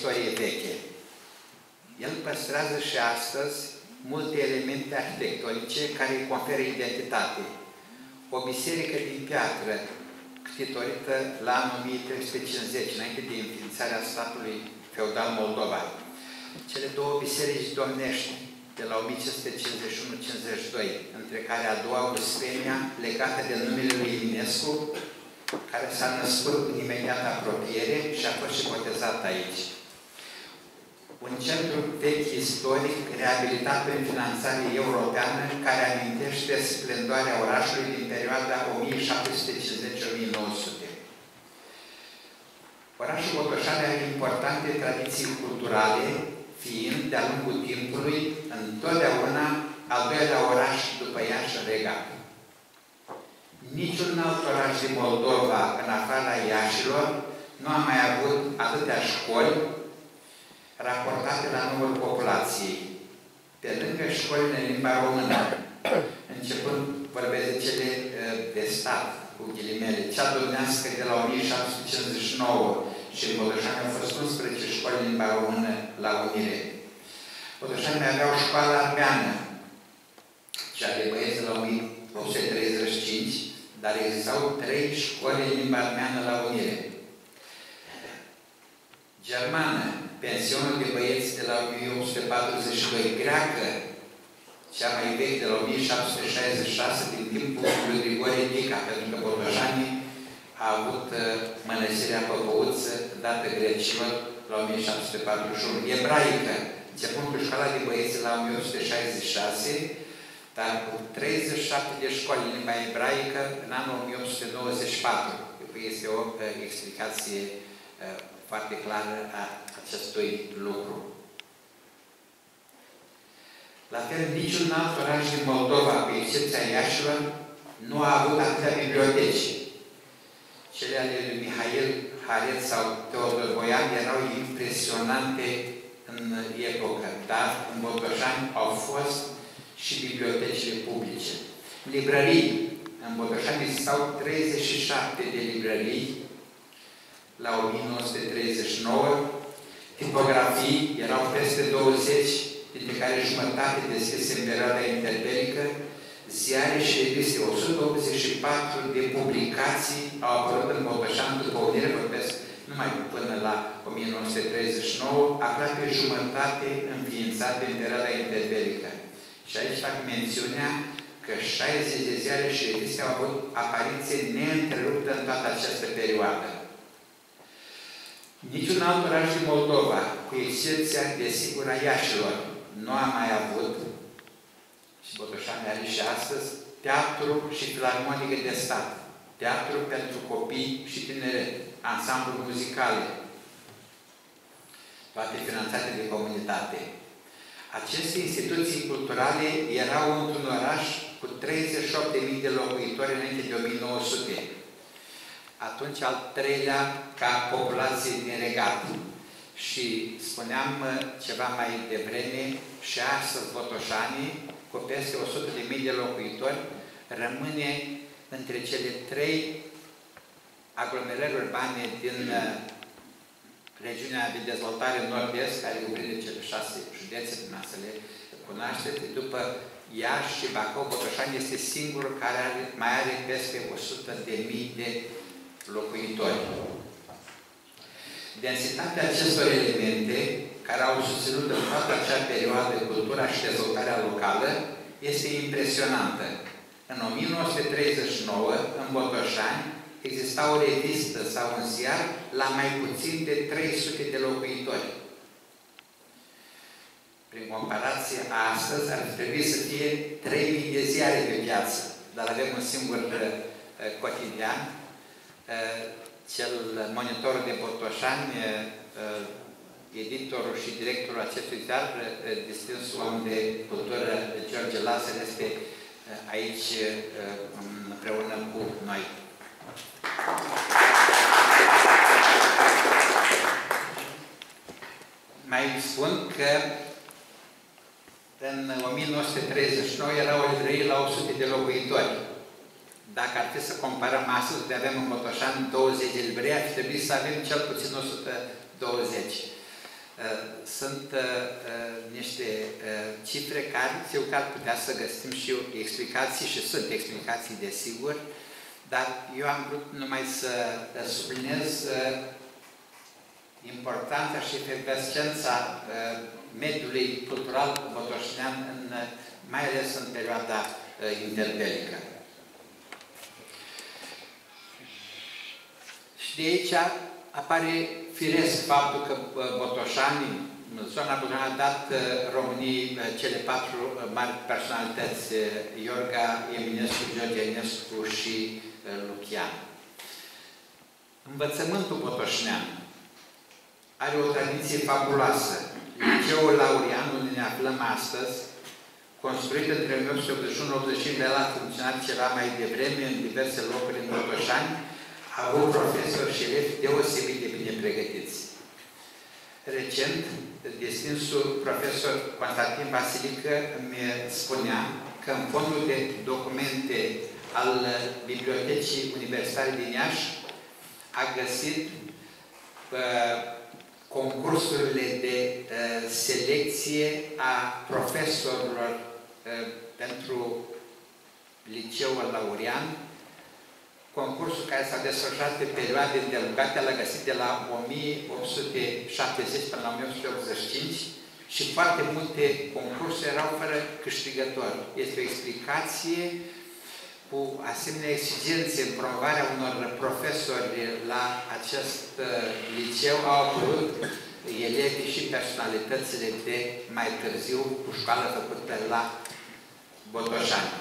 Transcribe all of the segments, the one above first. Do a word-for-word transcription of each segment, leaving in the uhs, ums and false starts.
istorie veche. El păstrează și astăzi multe elemente arhitectonice care îi conferă identitate. O biserică din piatră, ctitorită la anul o mie trei sute cincizeci, înainte de înființarea statului feudal Moldova. Cele două biserici domnești, de la o mie cinci sute cincizeci și unu - cincizeci și doi, între care a doua Uspenia, legată de numele lui Eminescu, care s-a născut în imediată apropiere și a fost și botezat aici. Un centru vechi istoric, reabilitat prin finanțare europeană, care amintește splendoarea orașului din perioada o mie șapte sute cincizeci - o mie nouă sute. Orașul Botoșani are importante tradiții culturale, fiind, de-a lungul timpului, întotdeauna al doilea oraș după Iași în regat. Niciun alt oraș din Moldova, în afara Iașilor, nu a mai avut atâtea școli raportate la numărul populației. Pe lângă școlile în limba română, începând, vorbesc de cele de stat, cu ghilimele, cea domnească de la o mie șapte sute cincizeci și nouă și în Botoșani au fost unsprezece școli în limba română la unire. Botoșani aveau școala armeană, cea de băieți de la o mie opt sute treizeci și cinci, dar existau trei școli în limba armeană la unire. Germană, pensionul de băieți de la o mie opt sute patruzeci și doi, greacă, cea mai veche de la o mie șapte sute șaizeci și șase, din timpul lui Grigore Dica, pentru că Botoșanii a avut mănăstirea Păpăuță, dată grecilor, la o mie șapte sute patruzeci și unu. Ebraică, începând cu școala de băieți la o mie opt sute șaizeci și șase, dar cu treizeci și șapte de școli în limba ebraică în anul o mie opt sute nouăzeci și patru. Este o explicație foarte clară a acestui lucru. La fel, niciun alt oraș din Moldova, cu excepția Iașilor, nu a avut atâtea biblioteci. Cele ale lui Mihail Haret sau Teodor Voian erau impresionante în epocă, dar în Botoșani au fost și bibliotecile publice. Librării. În Botoșani existau treizeci și șapte de librării la o mie nouă sute treizeci și nouă. Tipografii erau peste douăzeci, dintre care jumătate deschise în perioada interbelică. Ziare și reviste, o sută optzeci și patru de publicații au apărut în Botoșani după unire, vorbesc numai până la o mie nouă sute treizeci și nouă, aproape jumătate înființate în perioada interbelică. Și aici fac mențiunea că șaizeci de ziare și reviste au avut apariție neîntreruptă în toată această perioadă. Niciun alt oraș din Moldova, cu excepția, desigur, a Iașilor, nu a mai avut, și Botoșani are și astăzi, teatru și filarmonică de stat, teatru pentru copii și tineret, ansambluri muzicale, toate finanțate de comunitate. Aceste instituții culturale erau într-un oraș cu treizeci și opt de mii de locuitori înainte de o mie nouă sute. Atunci al treilea ca populație din regat. Și spuneam ceva mai devreme, și astăzi Botoșanii, cu peste o sută de mii de locuitori, rămâne între cele trei aglomerări urbane din regiunea de dezvoltare nord-est, care cuprinde cele șase județe, dumneavoastră să le cunoașteți. După Iași și Bacău, Botoșani este singurul care are, mai are peste o sută de mii de locuitori. Densitatea acestor elemente, care au susținut în toată acea perioadă cultura și dezvoltarea locală, este impresionantă. În o mie nouă sute treizeci și nouă, în Botoșani, exista o revistă sau un ziar la mai puțin de trei sute de locuitori. Prin comparație, astăzi ar trebui să fie trei mii de ziare pe piață, dar avem un singur uh, cotidian, uh, cel Monitorul de Botoșani, uh, editorul și directorul acestui ziar, uh, distinsul om de cultură George Lazar, este uh, aici uh, împreună cu noi. Mai spun că în o mie nouă sute treizeci și nouă era o librărie la o sută de locuitori. Dacă ar fi să comparăm astăzi, de avem în Botoșani douăzeci de librării, ar trebui să avem cel puțin o sută douăzeci. sunt niște cifre care eu că ar putea să găsim și explicații și sunt explicații desigur, dar eu am vrut numai să subliniez importanța și efervescența mediului cultural botoșnean, mai ales în perioada interbelică. Și de aici apare firesc faptul că botoșanii, zona Botoșani a dat României cele patru mari personalități, Iorga Eminescu, George Enescu și Lucian. Învățământul botoșnean are o tradiție fabuloasă. Liceul Laurian, unde ne aflăm astăzi, construit între o mie opt sute optzeci și unu - optzeci și cinci, de la funcționat ceva mai devreme în diverse locuri în Botoșani, a avut profesori și elevi deosebit de bine pregătiți. Recent, distinsul profesor Constantin Vasilică îmi spunea că în fondul de documente al Bibliotecii Universitare din Iași a găsit uh, concursurile de uh, selecție a profesorilor uh, pentru Liceul Laurian, concursul care s-a desfășurat pe perioade îndelungate, l-a găsit de la o mie opt sute șaptezeci până la o mie opt sute optzeci și cinci și foarte multe concursuri erau fără câștigător. Este o explicație cu asemenea exigențe în promovarea unor profesori la acest liceu au apărut elevii și personalitățile de mai târziu cu școală făcută la Botoșani.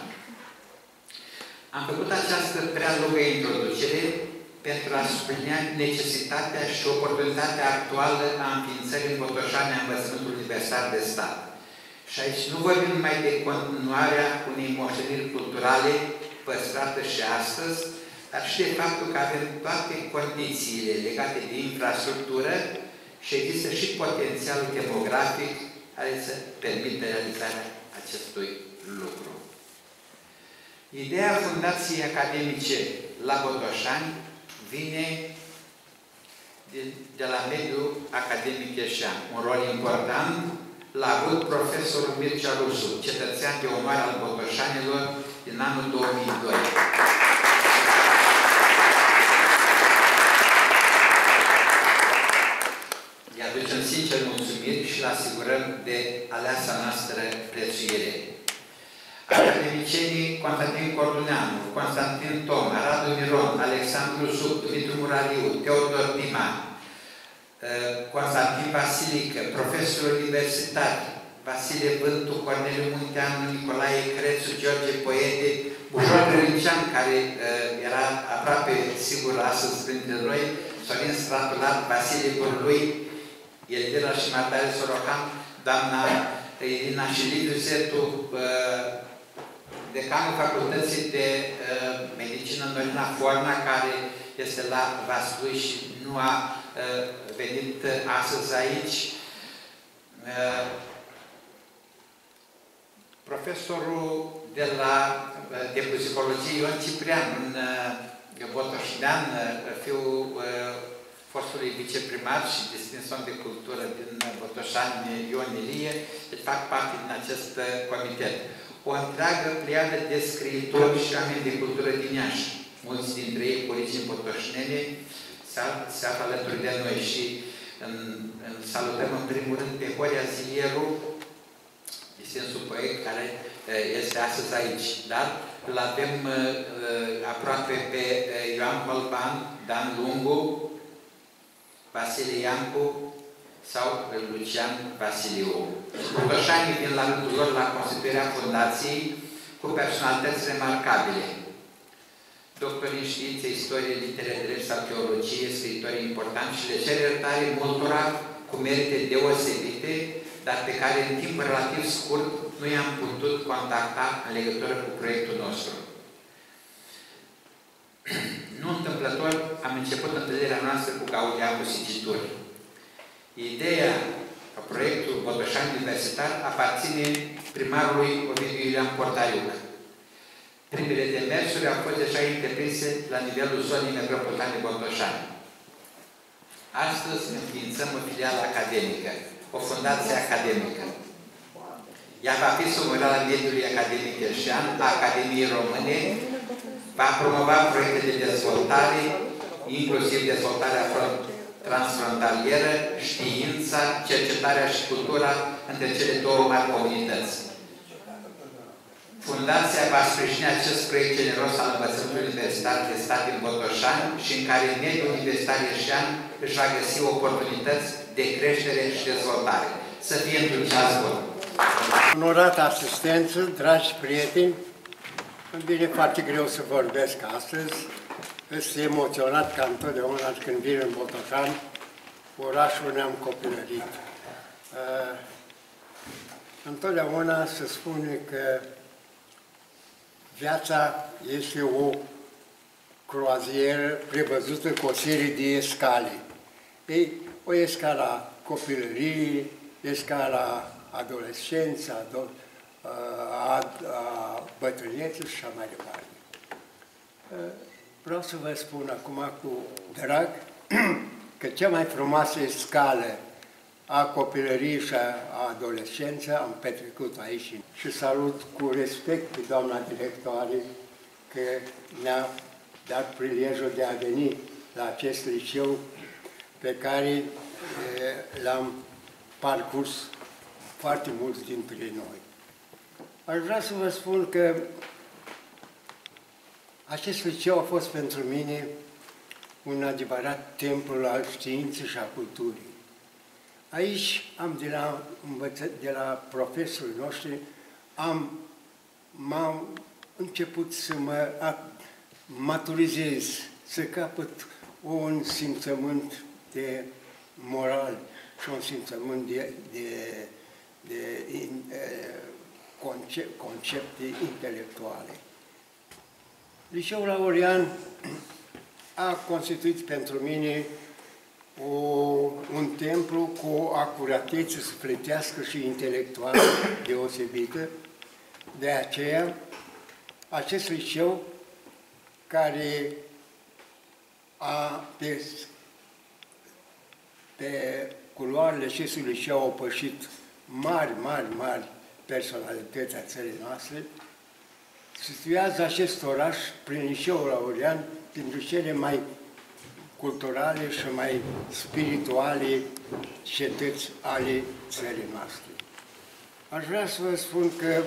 Am făcut această prea lungă introducere pentru a sublinia necesitatea și oportunitatea actuală a înființării în Botoșani a învățământului universitar de stat. Și aici nu vorbim numai de continuarea unei moșteniri culturale păstrată și astăzi, dar și de faptul că avem toate condițiile legate de infrastructură și există și potențialul demografic care să permită realizarea acestui lucru. Ideea fundației academice la Botoșani vine de, de la mediul academic ieșean. Un rol important l-a avut profesorul Mircea Rusu, cetățean de onoare al botoșanilor din anul două mii doi. Îi aducem sincer mulțumiri și îl asigurăm de aleasa noastră prețuire. Academicienii Constantin Corduneanu, Constantin Toma, Radu Miron, Alexandru Zuc, Dumitru Murariu, Teodor Dima, Constantin Vasilică, profesori universitari, Vasile Vântu, Corneliu Munteanu, Nicolae Crețu, George Poete, Bujor Râncean, care era aproape sigur astăzi printre noi, Sorin Stratulat, Vasile Burlui, Elvira și Martare Sorocan, doamna Irina și Liviu Setu, decanul Facultății de uh, Medicină Norina Forna, care este la Vaslui și nu a uh, venit astăzi aici. Uh, profesorul de la uh, de psihologie Ion Ciprian, un uh, botoșnean, uh, fiul uh, fostului viceprimar și distins om de cultură din Botoșani, Ion Ilie, deci fac parte din acest uh, comitet. O întreagă pliadă de scriitori și oameni de cultură din Iași. Mulți dintre ei, cu origini botoșnene, se află alături de noi și în, în salutăm în primul rând pe Horia Zilieru, distinsul poet, care este astăzi aici. Dar îl avem aproape pe Ioan Holban, Dan Lungu, Vasile Iancu sau Lucian Vasiliu. Botoșanii vin la rândul lor la constituirea fundației cu personalități remarcabile. Doctori în științe, istorie, litere, drept sau teologie, scriitori importanți și le cer iertare multora cu merite deosebite, dar pe care în timp relativ scurt nu i-am putut contacta în legătură cu proiectul nostru. Nu întâmplător am început întâlnirea noastră cu Gaudia cu Sigituri. Ideea proiectul Botoșani Universitar aparține primarului Ovidiu Iulian Portariuc. Primele demersuri au fost deja întreprinse la nivelul zonei metropolitane Botoșani. Astăzi înființăm o filială academică, o fundație academică. Ea va fi sumărarea mediului academic elșean, a Academiei Române, va promova proiecte de dezvoltare, inclusiv dezvoltarea transfrontalieră, știința, cercetarea și cultura între cele două mari comunități. Fundația va sprijini acest proiect generos al învățământului universitar de stat din Botoșani și în care mediul universitar elșean își va găsi oportunități de creștere și dezvoltare. Să fie entuziasm bun! Onorată asistență, dragi prieteni, îmi vine foarte greu să vorbesc astăzi. Sunt emoționat ca întotdeauna când vin în Botoșani, orașul ne-am copilărit. Uh, întotdeauna se spune că viața este o croazieră prevăzută cu o serie de escale. Ei, o escala copilăriei, escala adolescență, a, a bătrâneții și așa mai departe. Vreau să vă spun acum cu drag că cea mai frumoasă scală a copilăriei și a adolescenței am petrecut aici. Și salut cu respect pe doamna directoare că ne-a dat prilejul de a veni la acest liceu pe care l-am parcurs foarte mulți dintre noi. Aș vrea să vă spun că acest liceu a fost pentru mine un adevărat templu al științei și a culturii. Aici am de la, de la profesorii noștri, am m-am început să mă maturizez, să capăt un simțământ de moral și un simțământ de, de, de, de concept, concepte intelectuale. Liceul Laurian a constituit pentru mine o, un templu cu o acuratețe sufletească și intelectuală deosebită. De aceea, acest liceu care a pe, pe culoarele acestui liceu au pășit mari, mari, mari personalități a țării noastre, situează acest oraș prin liceul Laurian printre cele mai culturale și mai spirituale cetăți ale țării noastre. Aș vrea să vă spun că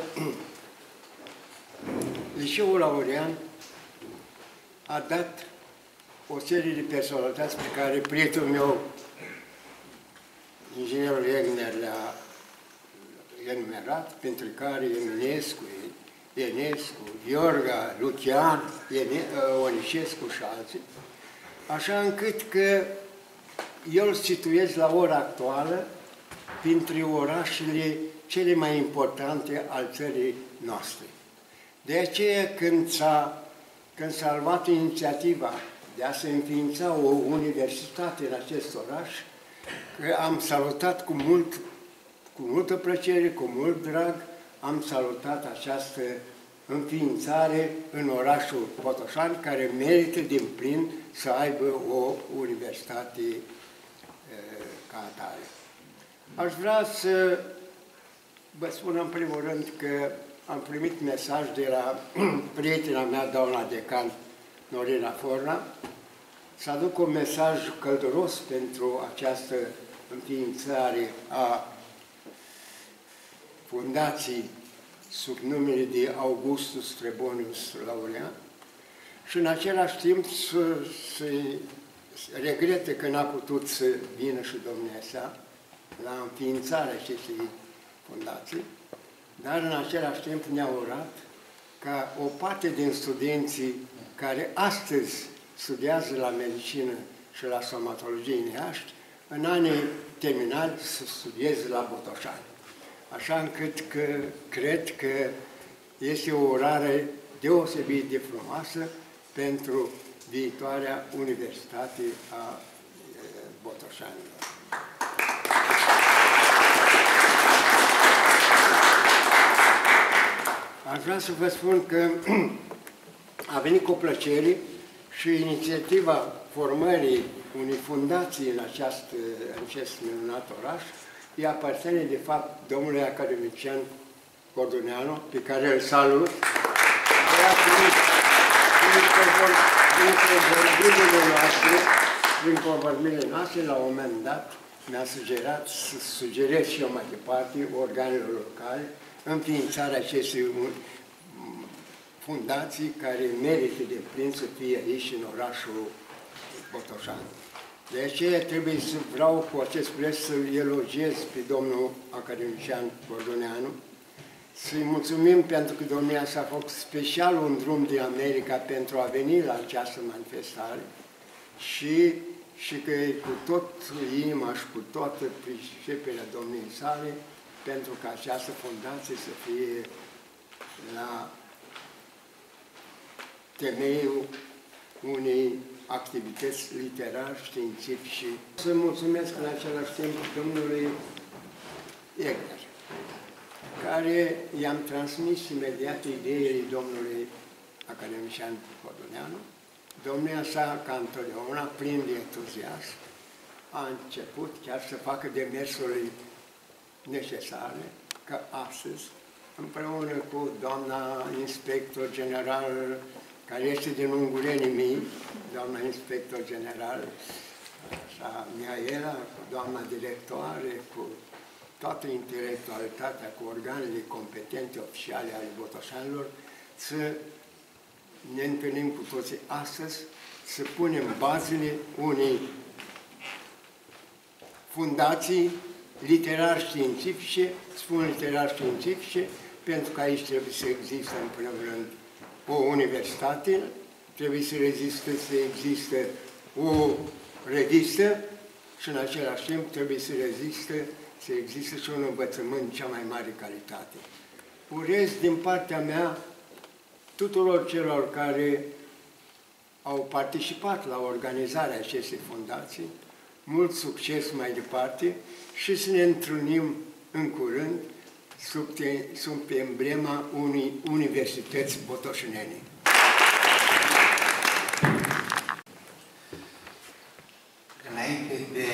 liceul Laurian a dat o serie de personalități pe care prietenul meu, inginerul Egner, le-a enumerat, pentru care Eminescu, Enescu, Iorga, Lucian, Onicescu și alții, așa încât că eu îl situez la ora actuală printre orașele cele mai importante al țării noastre. De aceea, când s-a când s-a luat inițiativa de a se înființa o universitate în acest oraș, că am salutat cu, mult, cu multă plăcere, cu mult drag, am salutat această înființare în orașul Botoșani, care merită din plin să aibă o universitate e, ca atare. Aș vrea să vă spun în primul rând că am primit mesaj de la prietena mea, doamna decan Norina Forna, să aduc un mesaj călduros pentru această înființare a fundației sub numele de Augustus Trebonius Laurian și în același timp să, să regrete că n-a putut să vină și domnia sa la înființarea acestei fundații, dar în același timp ne-a urat ca o parte din studenții care astăzi studiază la medicină și la stomatologie în Iași, în anii terminali să studieze la Botoșani. Așa încât că cred că este o urare deosebit de frumoasă pentru viitoarea Universitate a Botoșanilor. Aș vrea să vă spun că a venit cu plăcere și inițiativa formării unei fundații în, această, în acest minunat oraș îi aparține, de fapt, domnului academician Cordoneanu, pe care îl salut. Prin convorbirile noastre, prin convorbirile noastre, la un moment dat, mi-a sugerat să sugerez și eu mai departe organelor locale înființarea acestei fundații care merită de plin să fie aici în orașul Botoșan. De aceea trebuie să vreau cu acest preț să elogiez pe domnul academician Cordoneanu, să-i mulțumim pentru că domnia s-a făcut special un drum din America pentru a veni la această manifestare și, și că cu tot inima și cu toată priceperea domniei sale pentru ca această fundație să fie la temeiul unei activități literare, științifice. Să mulțumesc în același timp domnului Egner, care i-am transmis imediat ideile domnului academician Cordoneanu. Domnia sa, ca întotdeauna, plin de entuziasm, a început chiar să facă demersurile necesare, ca astăzi, împreună cu doamna inspector general, care este din ungurenii mei, doamna inspector general, așa, Mihaela, cu doamna directoare, cu toată intelectualitatea, cu organele competente oficiale ale botoșanilor, să ne întâlnim cu toții astăzi, să punem bazele unei fundații literar-științifice, spun literar-științifice, pentru că aici trebuie să existe, în primul rând, o universitate, trebuie să reziste, să existe o revistă și, în același timp, trebuie să reziste, să existe și un învățământ cea mai mare calitate. Urez din partea mea tuturor celor care au participat la organizarea acestei fundații, mult succes mai departe și să ne întâlnim în curând sub, te, sub emblema unei universități botoșenene. Înainte de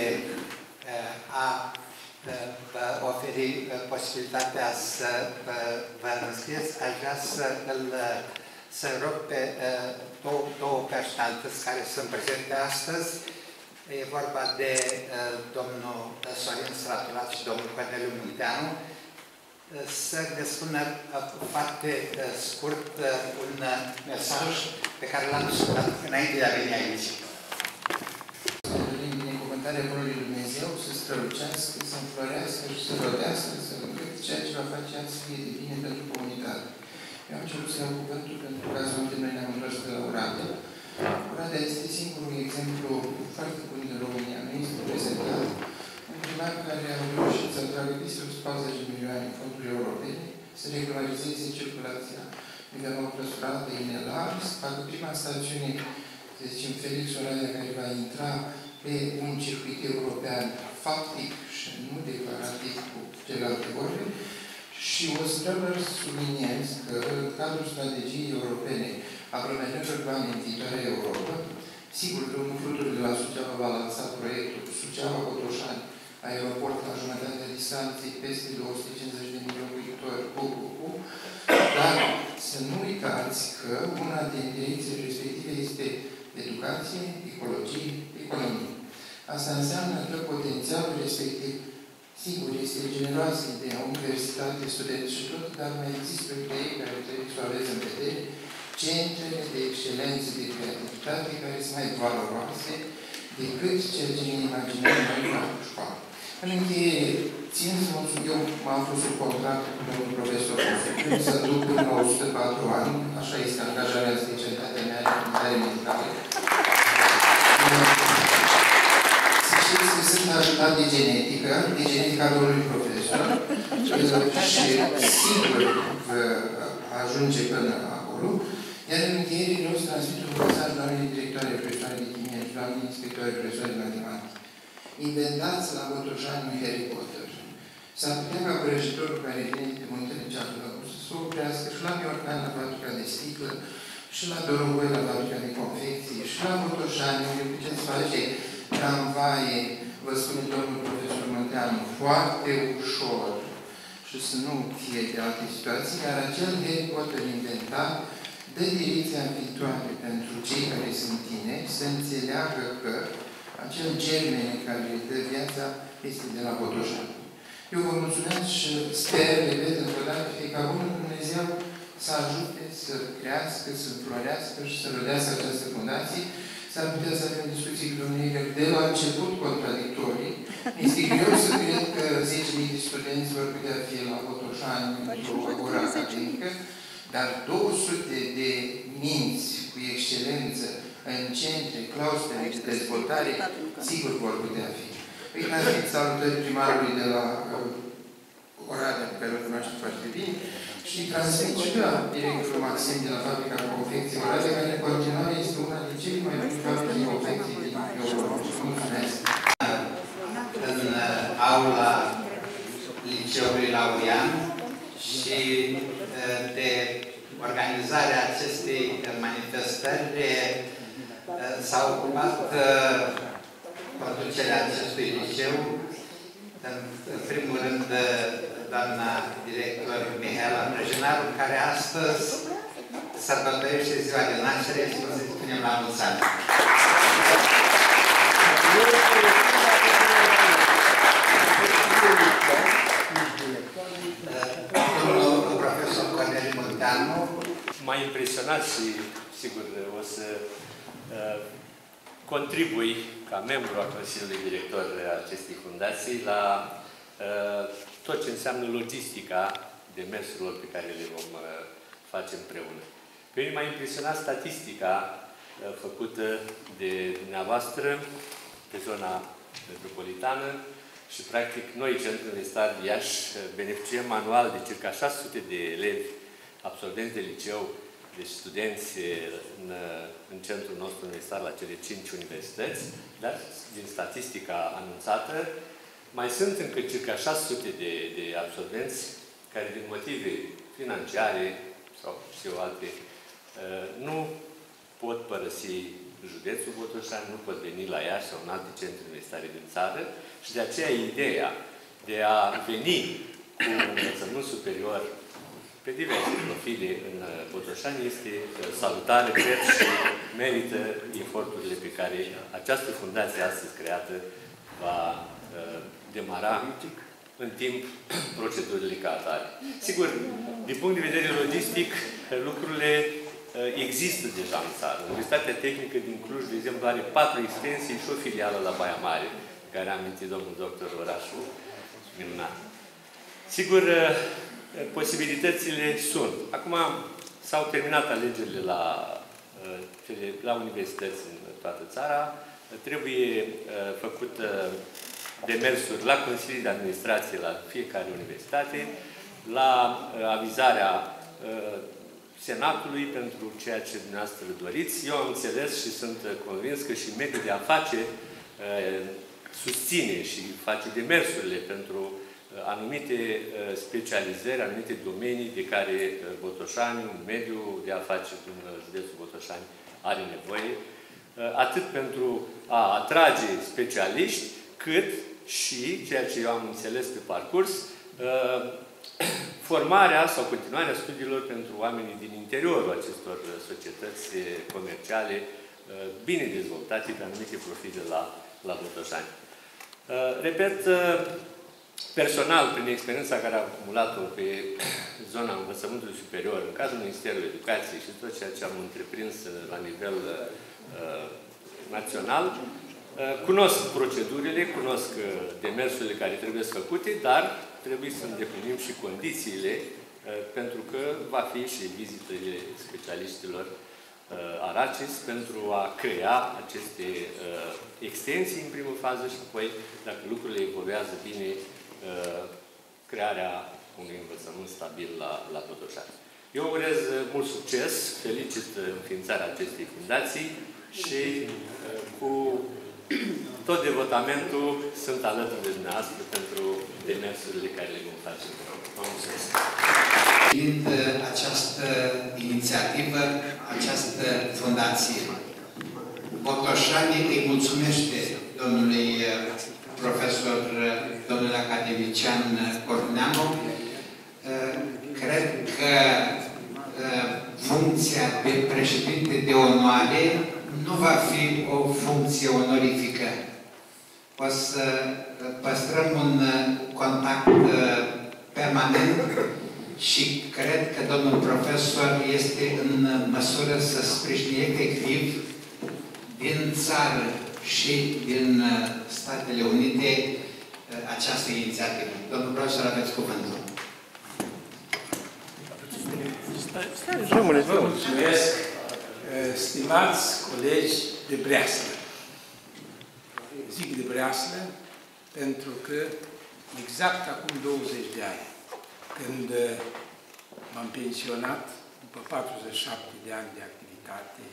a vă oferi posibilitatea să vă înscrieți, aș vrea să îl să rog pe două, două personalități care sunt prezente astăzi. E vorba de domnul Sorin Stratulat și domnul Corneliu Munteanu, să ne spună foarte scurt un mesaj pe care l-am discutat înainte de a veni aici. Să dorim binecuvântarea Bunului Dumnezeu, să strălucească, să înflorească și să rodească, să încât ceea ce va face azi să fie de bine pentru comunitate. Eu am început să iau cuvântul pentru cazul unde noi ne-am întors de la Oradea. Oradea este singurul exemplu foarte bun din România. Nu este prezentat un primar care a reușit să atragă peste o sută patruzeci de milioane în fonduri europene, să regularizeze circulația nivelul stradă inelar, să facă prima stațiune, să zicem, Felix Oradea, care va intra pe un circuit european faptic și nu declarativ cu celelalte vorbe. Și o să trebuie să subliniez că în cadrul strategiei europene aglomerări urbane în viitoarea Europa, sigur, drumul Fluturii de la Suceava va lansa proiectul Suceava-Botoșani, aeroport la jumătatea distanței, peste două sute cincizeci de milioane de locuitori, cu, cu, cu, dar să nu uitați că una din direcțiile respective este educație, ecologie, economie. Asta înseamnă că potențialul respectiv, sigur, este generoasă ideea, universitate, studenți și tot, dar mai există idei care trebuie să o aveți în vedere, centre de excelență de creativitate care sunt mai valoroase decât ceea ce ne imaginăm noi la școală. În încheiere, țin să mă spun, eu m-am aflat sub contract cu domnul profesor Offiu, să duc până la o sută patru ani, așa este angajarea în specialitatea mea de aplicare medicală. Să știți că sunt ajutat de genetică, de genetica domnului profesor, și sigur ajunge până acolo. Iar în încheiere vreau să transmit un mesaj doamnei directoare, profesoare de chimie și doamnei inspectoare, profesoare de matematică. Inventați la Botoșani un Harry Potter. S-ar putea ca vrăjitorul care vine de muntele cealaltă să se oprească și la Miorcan, la fabrica de sticlă, și la Dorogoi, la fabrica de confecții, și la Botoșani, unde puteți face tramvaie, vă spune domnul profesor Mânteanu, foarte ușor și să nu fie de alte situații, iar acel Harry Potter inventat dă direcția viitoare pentru cei care sunt tineri să înțeleagă că acel germen care le dă viața este de la Botoșani. Eu vă mulțumesc și sper, repet încă o dată, ca Bunul Dumnezeu să ajute să crească, să florească și să rodească această fundație. S-ar putea să avem discuții cu domnule de la început contradictorii. Este greu să cred că zece mii de studenți vor putea fi la Botoșani într-o oră academică, dar două sute de minți cu excelență în centre, claustre de dezvoltare, sigur vor putea fi. Îi transmit salutări primarului de la uh, Oradea, pe care o cunoaște foarte bine, și transmit și la directorul Maxim de la fabrica de confecții Oradea, care în continuare este una din cele mai bune fabrici de confecții din Europa. Mulțumesc! În aula Liceului Laurian și de organizarea acestei manifestări s-a ocupat conducerea acestui liceu, în primul rând doamna director Mihaela Prăjinaru, care astăzi sărbătorește ziua de naștere și vă să spunem la mulți ani. Domnul profesor Corneliu Mânteanu m-a impresionat și, sigur, o să uh, contribui ca membru al Consiliului Director a acestei fundații la uh, tot ce înseamnă logistica demersurilor pe care le vom uh, face împreună. Pe mine m-a impresionat statistica uh, făcută de dumneavoastră pe zona metropolitană și, practic, noi, Centrul Universitar Iași, beneficiem anual de circa șase sute de elevi absolvenți de liceu, deci studenți în, în centrul nostru universitar la cele cinci universități, dar din statistica anunțată, mai sunt încă circa șase sute de, de absolvenți care, din motive financiare sau știu alte, nu pot părăsi județul Botoșani, nu pot veni la Iași sau în alte centre universitare din țară și de aceea ideea de a veni cu un învățământ superior pe diverse profile în Botoșani este salutare, cred, și merită eforturile pe care această fundație astăzi creată va uh, demara în timp procedurile ca atare. Sigur, din punct de vedere logistic, lucrurile există deja în țară. Universitatea Tehnică din Cluj, de exemplu, are patru extensii și o filială la Baia Mare, care a amintit domnul doctor Orașu, minunat. Sigur, posibilitățile sunt. Acum s-au terminat alegerile la, la universități în toată țara. Trebuie făcut demersuri la Consiliul de Administrație la fiecare universitate, la avizarea Senatului pentru ceea ce dumneavoastră doriți. Eu am înțeles și sunt convins că și mediul de afaceri susține și face demersurile pentru anumite specializări, anumite domenii de care Botoșani, mediul de afaceri din județul Botoșani are nevoie, atât pentru a atrage specialiști, cât și, ceea ce eu am înțeles pe parcurs, formarea sau continuarea studiilor pentru oamenii din interiorul acestor societăți comerciale bine dezvoltate pe anumite profile la, la Botoșani. Repet, personal, prin experiența care am acumulat-o pe zona învățământului superior, în cadrul Ministerului Educației și tot ceea ce am întreprins la nivel uh, național, uh, cunosc procedurile, cunosc demersurile care trebuie făcute, dar trebuie să îndeplinim și condițiile, uh, pentru că va fi și vizitele specialiștilor uh, Aracis pentru a crea aceste uh, extensii în primă fază și apoi, dacă lucrurile evoluează bine, crearea unui învățământ stabil la, la Botoșani. Eu urez mult succes, felicit înființarea acestei fundații și cu tot devotamentul sunt alături de dumneavoastră pentru demersurile care le vom face. Vă mulțumesc! Fiind această inițiativă, această fundație, Botoșani îi mulțumește domnului profesor, domnul academician Corneanu. Cred că funcția de președinte de onoare nu va fi o funcție onorifică. O să păstrăm un contact permanent și cred că domnul profesor este în măsură să sprijine efectiv din țară și din Statele Unite această inițiativă. Domnul profesor, aveți cuvântul. Vă mulțumesc, stimați colegi de breaslă. Zic de breaslă pentru că exact acum douăzeci de ani, când m-am pensionat, după patruzeci și șapte de ani de activitate,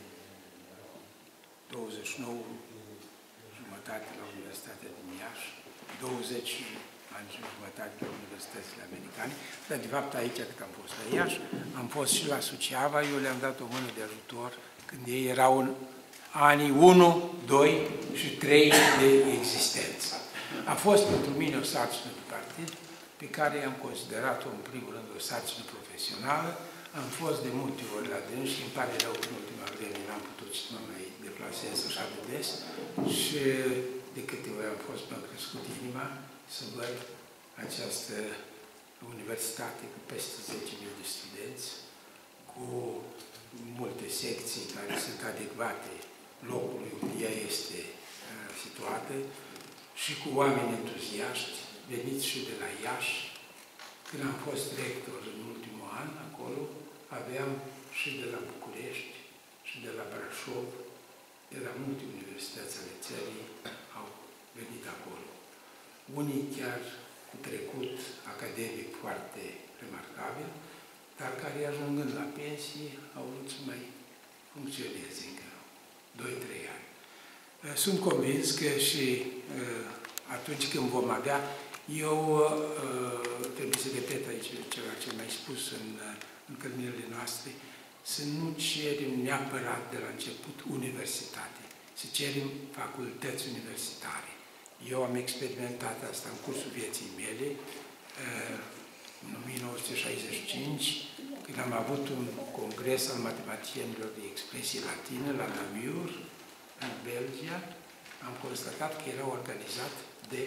douăzeci și nouă jumătate la Universitatea din Iași, douăzeci ani și jumătate la Universitățile Americane, dar de fapt aici cât am fost la Iași, am fost și la Suceava, eu le-am dat o mână de ajutor când ei erau în anii unu, doi și trei de existență. A fost pentru mine o sarcină de partid, pe care am considerat-o în primul rând o sarcină profesională. Am fost de multe ori la dâns și îmi pare rău că în ultima vreme n-am putut să mă mai deplasez așa de des și de câte ori am fost, m-a crescut inima să văd această universitate cu peste zece mii de studenți, cu multe secții care sunt adecvate locului unde ea este uh, situată și cu oameni entuziaști, veniți și de la Iași. Când am fost rector în ultimul an, acolo, aveam și de la București, și de la Brașov, de la multe universități ale țării, au venit acolo. Unii chiar cu trecut academic foarte remarcabil, dar care, ajungând la pensie, au vrut să mai funcționeze încă doi trei ani. Sunt convins că și atunci când vom avea, eu trebuie să repet aici ceva ce mai spus în întâlnirile noastre, să nu cerem neapărat de la început universitate, să cerem facultăți universitare. Eu am experimentat asta în cursul vieții mele, în o mie nouă sute șaizeci și cinci, când am avut un congres al matematicienilor de expresie latină la Namur, în Belgia, am constatat că era organizat de,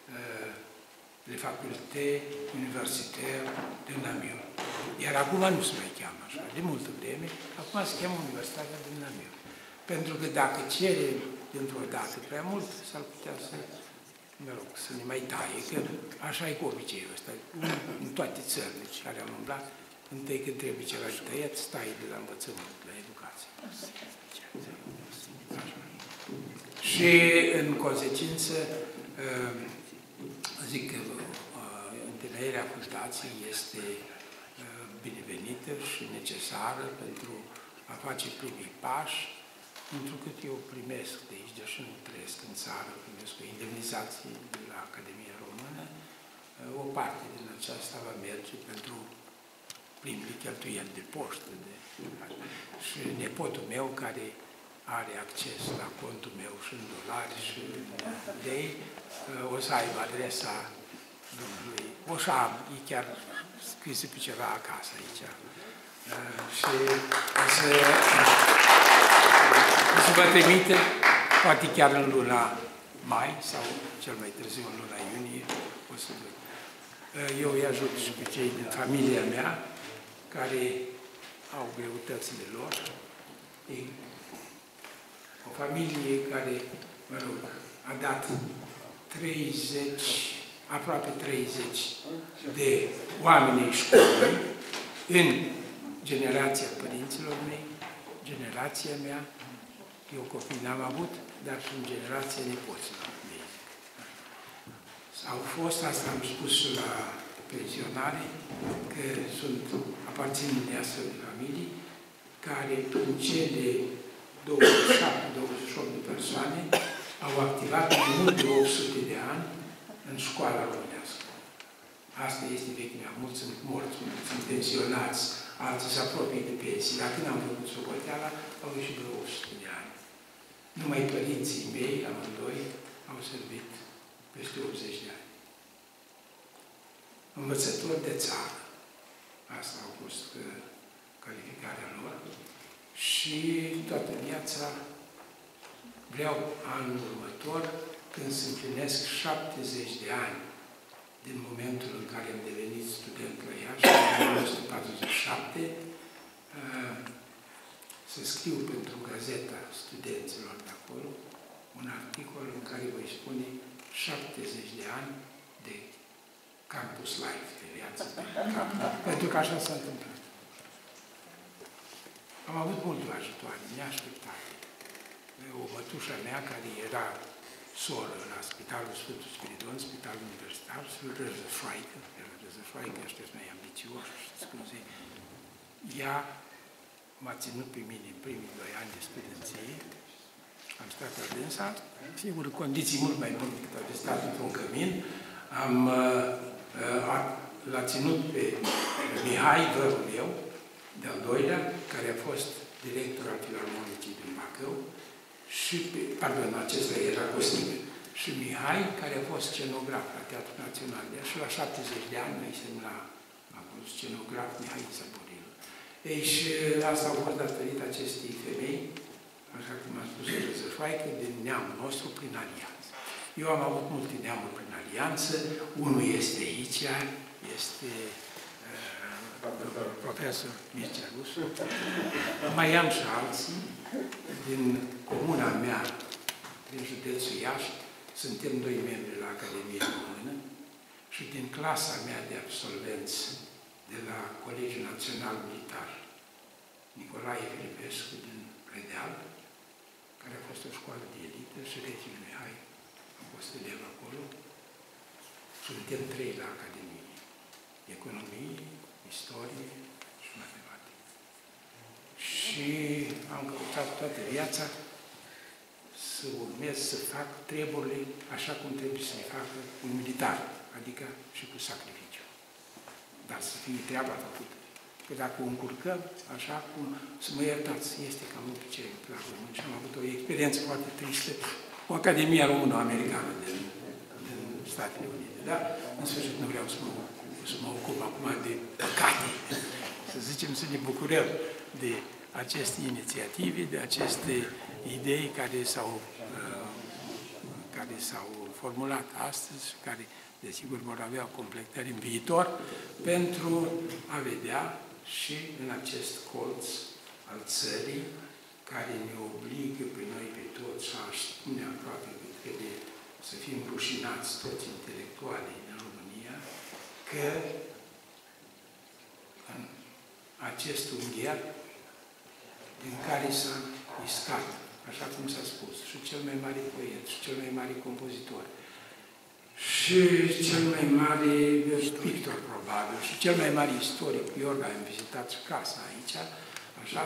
de faculte universitare de Namur. Iar acum nu se mai cheamă așa, de multă vreme, acum se cheamă Universitatea din Namur. Pentru că dacă cere dintr-o dată prea mult, s-ar putea să, mă rog, să ne mai taie, că așa e cu obiceiul ăsta. În toate țările care am umblat, întâi când trebuie ceva de tăiat, stai de la învățământ, la educație. Și, în consecință, zic că întemeierea fundației este binevenită și necesară pentru a face primii pași, pentru că eu primesc de aici, deși nu trăiesc în țară, primesc o indemnizație de la Academia Română, o parte din aceasta va merge pentru primele cheltuieli de poștă. De... Și nepotul meu, care are acces la contul meu și în dolari și în lei, o să aibă adresa domnului. O să am, e chiar scrisă pe ceva acasă aici. Și o să, o să vă trimite, poate chiar în luna mai sau cel mai târziu în luna iunie, o să vă. Eu îi ajut și pe cei din familia mea, care au greutățile lor. E o familie care, mă rog, a dat treizeci, aproape treizeci de oameni școlii în generația părinților mei, generația mea, eu copii n-am avut, dar și în generația nepoților mei. Au fost, asta am spus și la pensionare, că sunt, aparțin unei astfel de familii, care în cele douăzeci și șapte douăzeci și opt de persoane au activat mai mult de opt sute de ani în școala românească. asta este vechimea. Mulți sunt morți, mulți sunt pensionați, alții se apropie de pensii. Dar când am făcut socoteala, au ieșit vreo o sută de ani. Numai părinții mei, amândoi, au servit peste optzeci de ani. Învățători de țară. Asta a fost uh, calificarea lor. Și toată viața vreau anul următor, când se împlinesc șaptezeci de ani din momentul în care am devenit student la Iași, în o mie nouă sute patruzeci și șapte, uh, să scriu pentru gazeta studenților de acolo un articol în care voi spune șaptezeci de ani de campus life, de viață pe campus. Pentru că așa s-a întâmplat. Am avut multe ajutoare, neașteptate. O mătușa mea, care era soră la Spitalul Sfântul Spiridon, Spitalul Universitar, Răzăfroaică, Răzăfroaică, ăștia mai ambițioși, scuze, ea m-a ținut pe mine în primii doi ani de studenție, am stat la dânsa, sigur, condiții mult mai bune decât am stat într-un cămin, am, uh, l-a ținut pe Mihai, vărul meu, de-al doilea, care a fost director al Filarmonicii din Bacău, și, pe, pardon, acesta era Costin, și Mihai, care a fost scenograf la Teatrul Național, și la șaptezeci de ani noi semn la acolo scenograf Mihai Săporilu. Ei, și asta a fost datorită acestei femei, așa cum am spus, Răzăfoaică, din neamul nostru prin alianță. Eu am avut multe neamuri prin alianță, unul este aici, este profesor Mircea Rusu. Mai am și alții din comuna mea, din județul Iași, suntem doi membri la Academia Română și din clasa mea de absolvenți de la Colegiul Național Militar, Nicolae Filipescu din Predeal, care a fost o școală de elită, și regele Mihai a fost elev acolo. Suntem trei la Academie. Economie, istorie și matematică. Și am căutat toată viața să urmez să fac treburile așa cum trebuie să le facă un militar, adică și cu sacrificiu. Dar să fie treaba făcută. Că dacă o încurcăm, așa cum, să mă iertați, este cam obicei la român. Și am avut o experiență foarte tristă cu Academia Româno-Americană din, din Statele Unite. Dar, în sfârșit, nu vreau să mă să mă ocup acum de păcate, să zicem, să ne bucurăm de aceste inițiative, de aceste idei care s-au uh, care s-au formulat astăzi și care, desigur, vor avea o completare în viitor, pentru a vedea și în acest colț al țării, care ne obligă pe noi, pe toți, și aș spune aproape că trebuie să fim rușinați toți intelectualii în România, că în acest ungher din care s-a iscat, așa cum s-a spus, și cel mai mare poet, și cel mai mare compozitor, și cel mai mare pictor, probabil, și cel mai mare istoric, Iorga, am vizitat și casa aici, așa,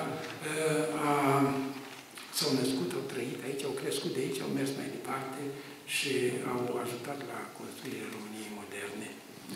s-au născut, au trăit aici, au crescut de aici, au mers mai departe și au ajutat la construirea României moderne.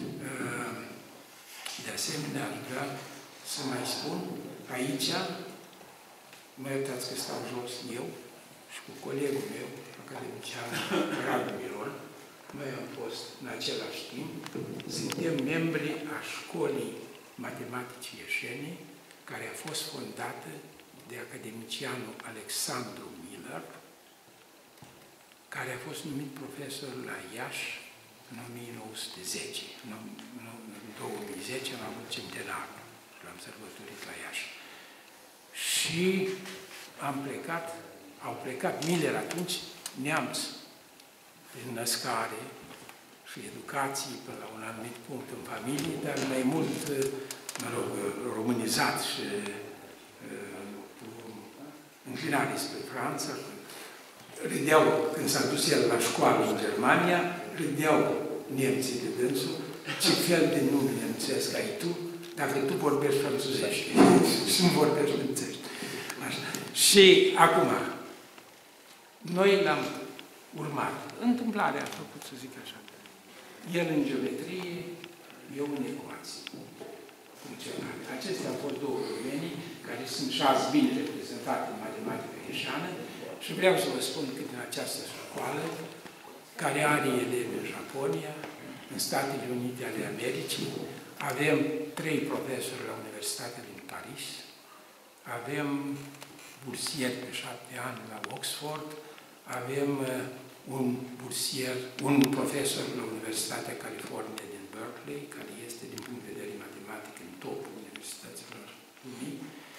De asemenea, aș vrea să mai spun, aici, mă iertați că stau jos eu și cu colegul meu, academician Radu Miron, noi am fost în același timp, suntem membri a școlii matematice ieșene, care a fost fondată de academicianul Alexandru Miller, care a fost numit profesor la Iași în o mie nouă sute zece. În două mii zece am avut centenarul și l-am sărbătorit la Iași. Și am plecat, au plecat Miller atunci, neamți, prin născare și educație până la un anumit punct în familie, dar mai mult, mă rog, românizat și cu înclinare spre Franța. Râdeau, când s-a dus el la școală în Germania, râdeau nemții de dânsul, ce fel de nume nemțesc ai tu, dacă tu vorbești franțuzești și nu vorbești nemțești. Așa. Și acum, noi l-am urmat. Întâmplarea a făcut, să zic așa. El în geometrie, eu în ecuații funcționale. Acestea au fost două domenii care sunt și azi bine reprezentate în matematică ieșeană și vreau să vă spun că din această școală, care are elevi în Japonia, în Statele Unite ale Americii, avem trei profesori la Universitatea din Paris, avem bursier pe șapte ani la Oxford, avem un bursier, un profesor la Universitatea Californiei din Berkeley, care este din punct de vedere matematic în topul universităților lumii.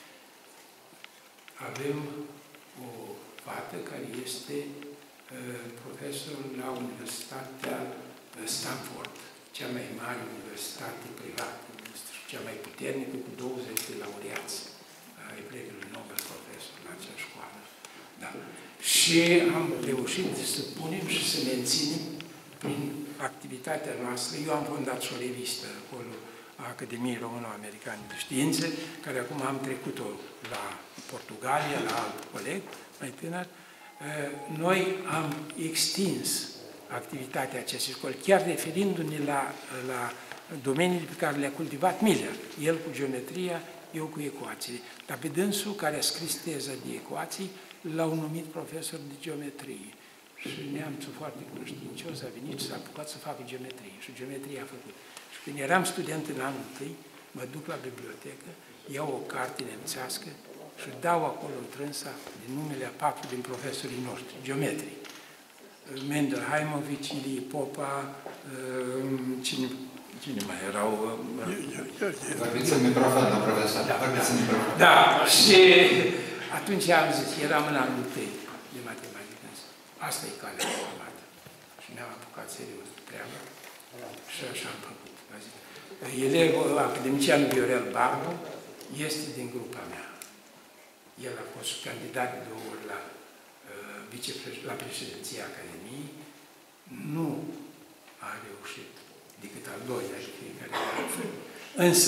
Avem o fată care este uh, profesor la Universitatea Stanford, cea mai mare universitate privată, cea mai puternică, cu douăzeci de laureați ai premiului Nobel profesor la acea școală. Da. Și am reușit să punem și să menținem prin activitatea noastră. Eu am fondat și o revistă acolo a Academiei Româno-Americane de Științe, care acum am trecut-o la Portugalia, la alt coleg mai tânăr. Noi am extins activitatea acestei școli, chiar referindu-ne la, la domeniile pe care le-a cultivat Miller. El cu geometria, eu cu ecuațiile. Dar pe dânsul, care a scris teza de ecuații, l-au numit profesor de geometrie. Și neamțul foarte cunoștincios a venit și s-a apucat să facă geometrie. Și geometrie a făcut. Și când eram student în anul întâi, mă duc la bibliotecă, iau o carte nemțească și dau acolo întrânsa din numele a patru din profesorii noștri, geometrii. Mendel Haimovici, Ilie Popa, cine, cine mai erau? Vorbiți în microfon, la profesor. Da, Vorbiți în microfon. Da, și atunci am zis, eram în anul întâi de matematică. Asta e calea urmată. Și ne-am apucat serios de treabă și așa am făcut. Elevul academician Viorel Barbu este din grupa mea. El a fost candidat de două ori la, uh, la președinția Academiei. Nu a reușit decât al doilea și fiecare dată. Însă,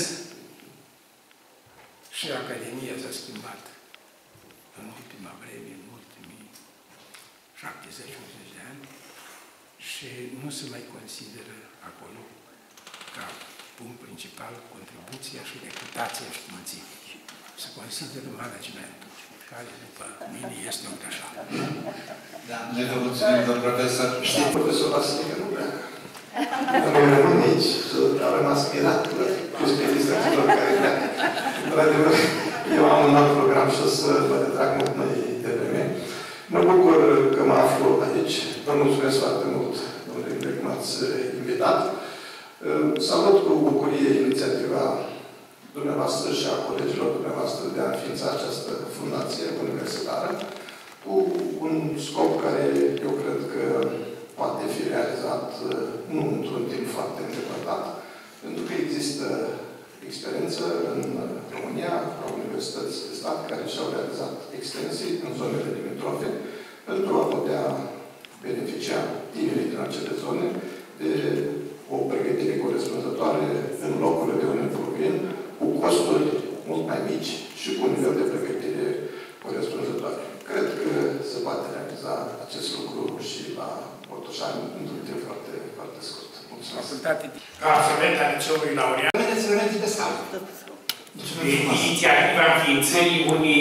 și Academia s-a schimbat în ultima vreme, în ultimii șaptezeci optzeci de ani și nu se mai consideră acolo ca punct principal contribuția și reputația științifică. Se consideră managementul, care după mine este o greșeală. Da, noi vă mulțumim, domn profesor. Știi, profesorul Vasile că nu pleacă. Noi rămân aici și au rămas mirat plus pe lista celor care pleacă. Într-adevăr, eu am un alt program și o să vă retrag mult mai devreme. Mă bucur că mă aflu aici. Vă mulțumesc foarte mult, domnule, că m-ați invitat. Salut cu bucurie inițiativa dumneavoastră și a colegilor dumneavoastră de a înființa această fundație universitară cu un scop care eu cred că poate fi realizat nu într-un timp foarte îndepărtat, pentru că există experiență în România, la universități de stat, care și-au realizat extensii în zonele limitrofe, pentru a putea beneficia tinerii din acele zone de o pregătire corespunzătoare în locurile de unde provin, cu costuri mult mai mici și cu un nivel de pregătire corespunzătoare. Cred că se poate realiza acest lucru și la Botoșani într-un timp foarte, foarte scurt. Mulțumesc. Ca absolvent al Liceului Laureat, Vedeți, să vedeți pe scaun. inițiativa înființării unei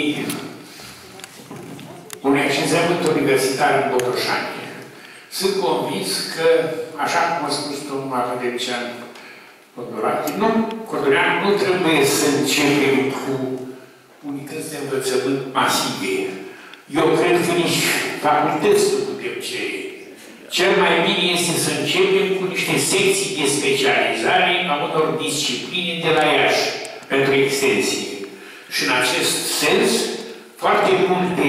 unei așezământ universitar în Botoșani. Sunt convins că, așa cum a spus domnul academician Cordolani, nu, Cordolani, nu trebuie să începem cu unități de învățământ masive. Eu cred că nici facultăți nu putem cere. Cel mai bine este să începem cu niște secții de specializare a unor discipline de la Iași pentru extensie. Și în acest sens, foarte multe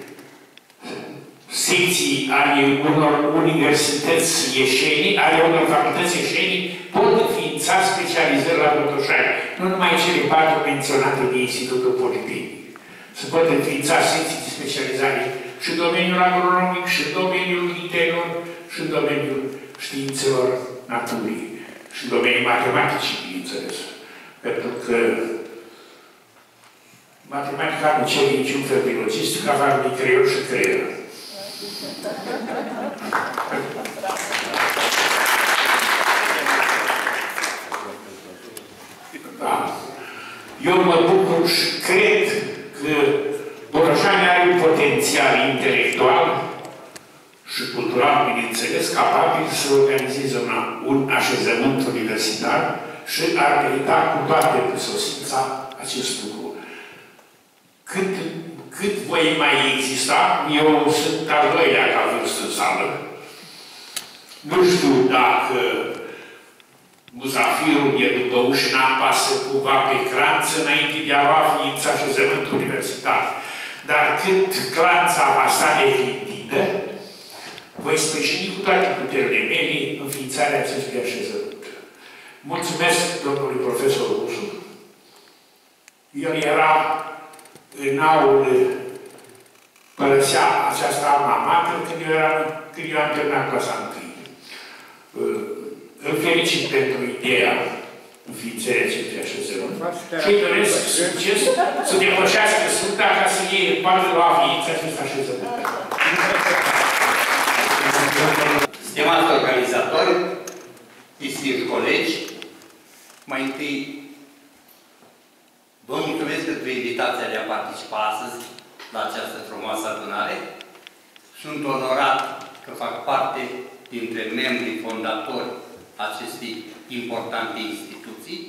secții ale unor universități ieșenii, ale unor facultăți ieșenii, pot înființa specializări la Botoșani. Nu numai cele patru menționate de Institutul Politehnic. Se pot înființa secții de specializare și în domeniul agronomic, și în domeniul literelor, și în domeniul științelor naturii, și în domeniul matematicii, bineînțeles. Pentru că matematica nu cere niciun fel de logistică, afară de creier și creier. Eu mă bucur și cred că Botoșani are un potențial intelectual și cultural, bineînțeles, capabil să organizeze una, un așezământ universitar și ar merita cu toată sosința acest lucru. Cât, cât voi mai exista, eu sunt al doilea ca vârstă în sală. Nu știu dacă Muzafirul e după uși n-apasă cumva pe cranță înainte de a lua ființa așezământul universitar. Dar când clanța va sta nevindită, voi sprijini cu toate puterile mele înființarea acestui așezământ. Mulțumesc domnului profesor Usu. El era în aul, părăsea această alma mater când eu, era, când eu am terminat clasa întâi. Îl felicit pentru ideea înființării acestui așezământ și îi doresc succes să depășească Sfânta ca să iei poate lua ființa acest așezământ. Stimați organizatori, distinși colegi, mai întâi vă mulțumesc pentru invitația de a participa astăzi la această frumoasă adunare. Sunt onorat că fac parte dintre membrii fondatori acestei importante instituții.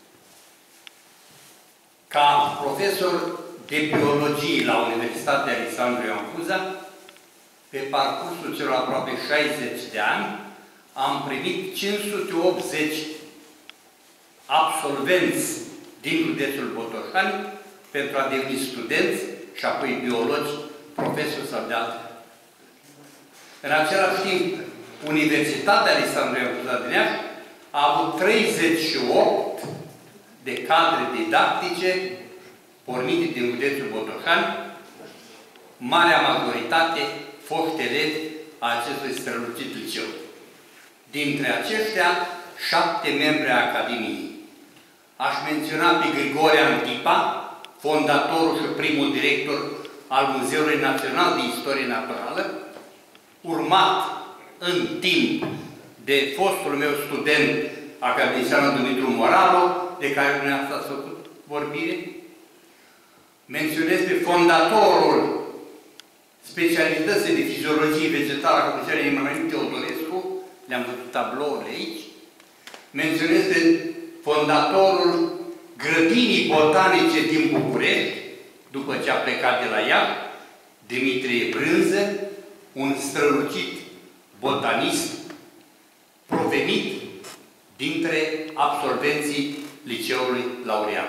Ca profesor de biologie la Universitatea Alexandru Ioan Cuza, pe parcursul celor aproape șaizeci de ani, am primit cinci sute optzeci absolvenți din județul Botoșani pentru a deveni studenți și apoi biologi, profesori sau de alte. În același timp, Universitatea Alexandru Ioan Cuza din Iași a avut treizeci și opt de cadre didactice pornite din județul Botoșani, marea majoritate foști elevi a acestui strălucit liceu. Dintre aceștia, șapte membri ai Academiei. Aș menționa pe Grigore Antipa, fondatorul și primul director al Muzeului Național de Istorie Naturală, urmat în timp de fostul meu student, academicianul Dumitru Moralu, de care dumneavoastră ați făcut vorbire. Menționez pe fondatorul specialității de fiziologie vegetală a Comisioanei Emanuel Teodorescu, le-am văzut tablourile aici. Menționez pe fondatorul grădinii botanice din București, după ce a plecat de la ea, Dimitrie Brânză, un strălucit botanist provenit dintre absolvenții Liceului Laureat.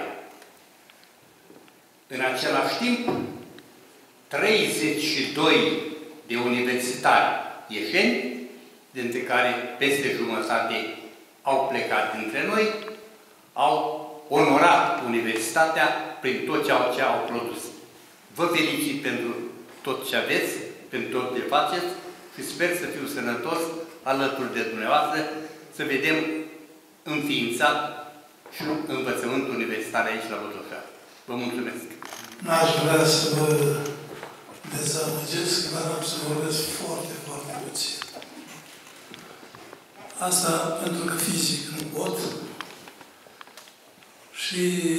În același timp, treizeci și doi de universitari ieșeni, dintre care peste jumătate au plecat dintre noi, au onorat universitatea prin tot ce au produs. Vă felicit pentru tot ce aveți, pentru tot ce faceți și sper să fiu sănătos alături de dumneavoastră, să vedem înființat și învățământul universitar aici la Botoșani. Vă mulțumesc! N-aș vrea să vă dezamăgesc, dar am să vorbesc foarte, foarte puțin. Asta pentru că fizic nu pot. Și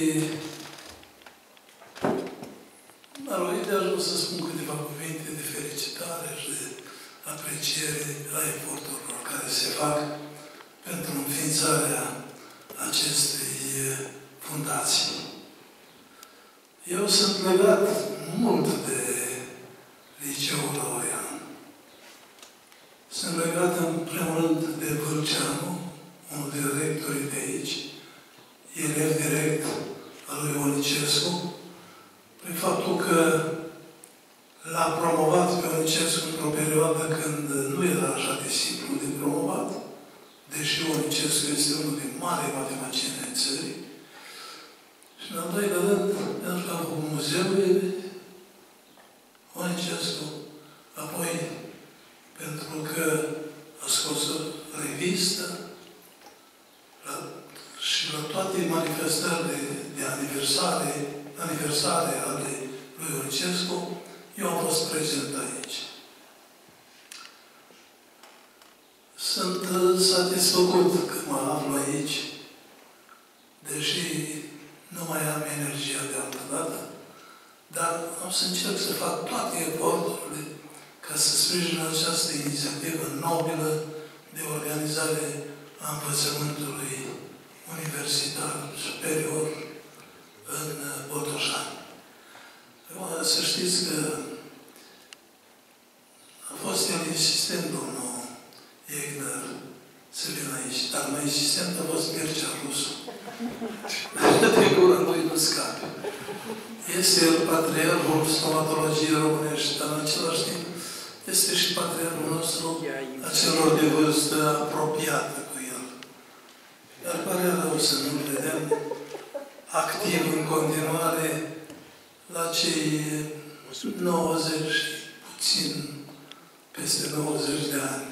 mă rog, de ajuns să spun câteva cuvinte de felicitare și de apreciere a eforturilor care se fac pentru înființarea acestei fundații. Eu sunt legat mult de Liceul Laurean. Sunt legat în primul rând de Vâlceanu, unul din rectorii de aici, elev direct al lui Onicescu, prin faptul că l-a promovat pe Onicescu într-o perioadă când nu era așa de simplu de promovat, deși Onicescu este unul din mari matematicieni în țării. Și în al doilea rând, pentru că a făcut muzeul Onicescu, apoi pentru că a scos o revistă la, și la toate manifestările de aniversare, aniversare ale lui Onicescu, eu am fost prezent aici. Sunt satisfăcut că mă aflu aici, deși nu mai am energia de altă dată, dar am să încerc să fac toate eforturile ca să sprijin această inițiativă nobilă de organizare a învățământului universitar superior în Botoșani. Să știți că a fost el insistent, domnul Egner, să vină aici, dar mai insistent a fost Mircea Rusu. De gură lui nu scape. Este el patriarhul stomatologiei românești, dar în același timp este și patriarhul nostru a celor de vârstă apropiată cu el. Dar pare rău să nu vedem activ în continuare la cei nouăzeci, puțin peste nouăzeci de ani.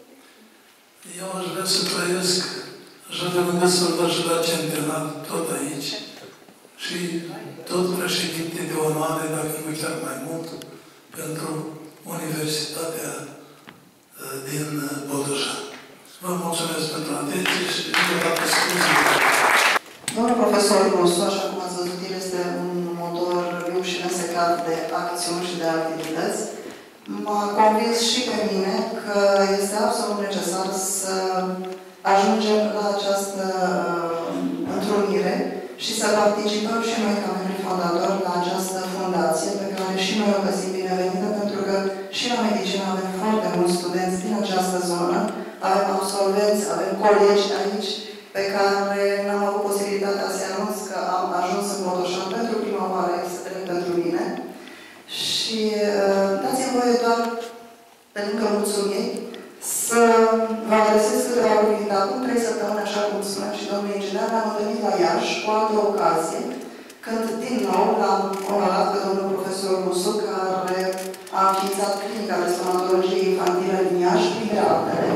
Eu aș vrea să trăiesc, aș vrea să-l văd și la centenar, tot aici, și tot președinte de onoare, dacă nu chiar mai mult, pentru Universitatea din Botoșani. Vă mulțumesc pentru atenție și încă o dată scuze. Domnul profesor Rusu, așa cum ați văzut, el este un motor viu și nesecat de acțiuni și de activități. M-a convins și pe mine că este absolut necesar să ajungem la această uh, întrunire și să participăm și noi ca membri fondatori la această fundație, pe care și noi o găsim binevenită, pentru că și la medicină avem foarte mulți studenți din această zonă, avem absolvenți, avem colegi aici, pe care n-am avut posibilitatea să anunț că am ajuns în Botoșani pentru prima oară, extrem pentru mine. Și uh, dați-mi voie doar, pe lângă mulțumiri, să vă adresez câteva cuvinte. Acum trei săptămâni, așa cum spunea și domnul inginer, ne-am întâlnit la Iași cu altă ocazie, când din nou l-am onorat pe domnul profesor Rusu, care a înființat clinica de stomatologie infantilă din Iași, printre altele.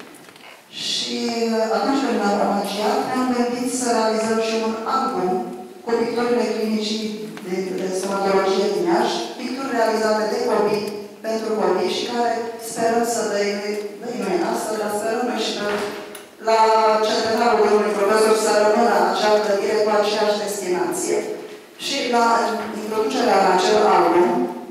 Și atunci când ne-am amagiat, ne-am gândit să realizăm și un album cu picturile clinicii de, de stomatologie din Iași, picturi realizate de copii, pentru copii și care sperăm să dăinuie astăzi, dar sperăm noi și la centenarul domnului profesor să rămână acea clădire cu aceeași destinație. Și la introducerea în acel album,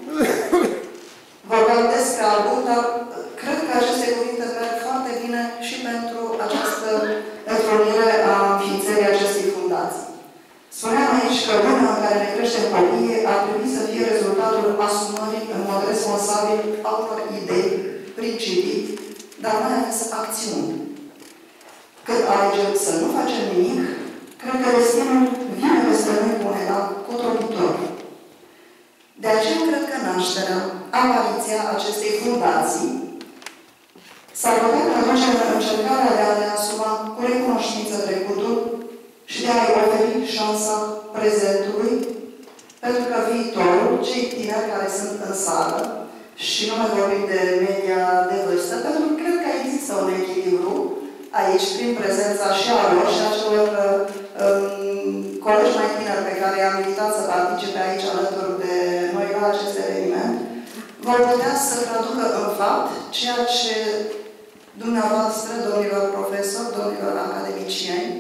vorbeam despre album, dar cred că aceste cuvinte merg foarte bine și pentru această întrunire a înființării acestei fundații. Spuneam aici că lumea în care ne creștem copiii ar trebui să fie rezultatul asumării în mod responsabil a unor idei, principii, dar mai ales acțiuni. Când alegem să nu facem nimic, cred că destinul vine peste noi cu un elan cotrolitor. De aceea cred că nașterea, apariția acestei fundații s-ar putea traduce în încercarea de a ne asuma cu recunoștință trecutul și de a-i oferi șansa prezentului, pentru că viitorul, cei tineri care sunt în sală, și nu mai vorbim de media de vârstă, pentru că cred că există un echilibru aici, prin prezența și a lor și a celor um, colegi mai tineri pe care i-am invitat să participe aici alături de noi la acest eveniment, vor putea să traducă în fapt ceea ce dumneavoastră, domnilor profesori, domnilor academicieni,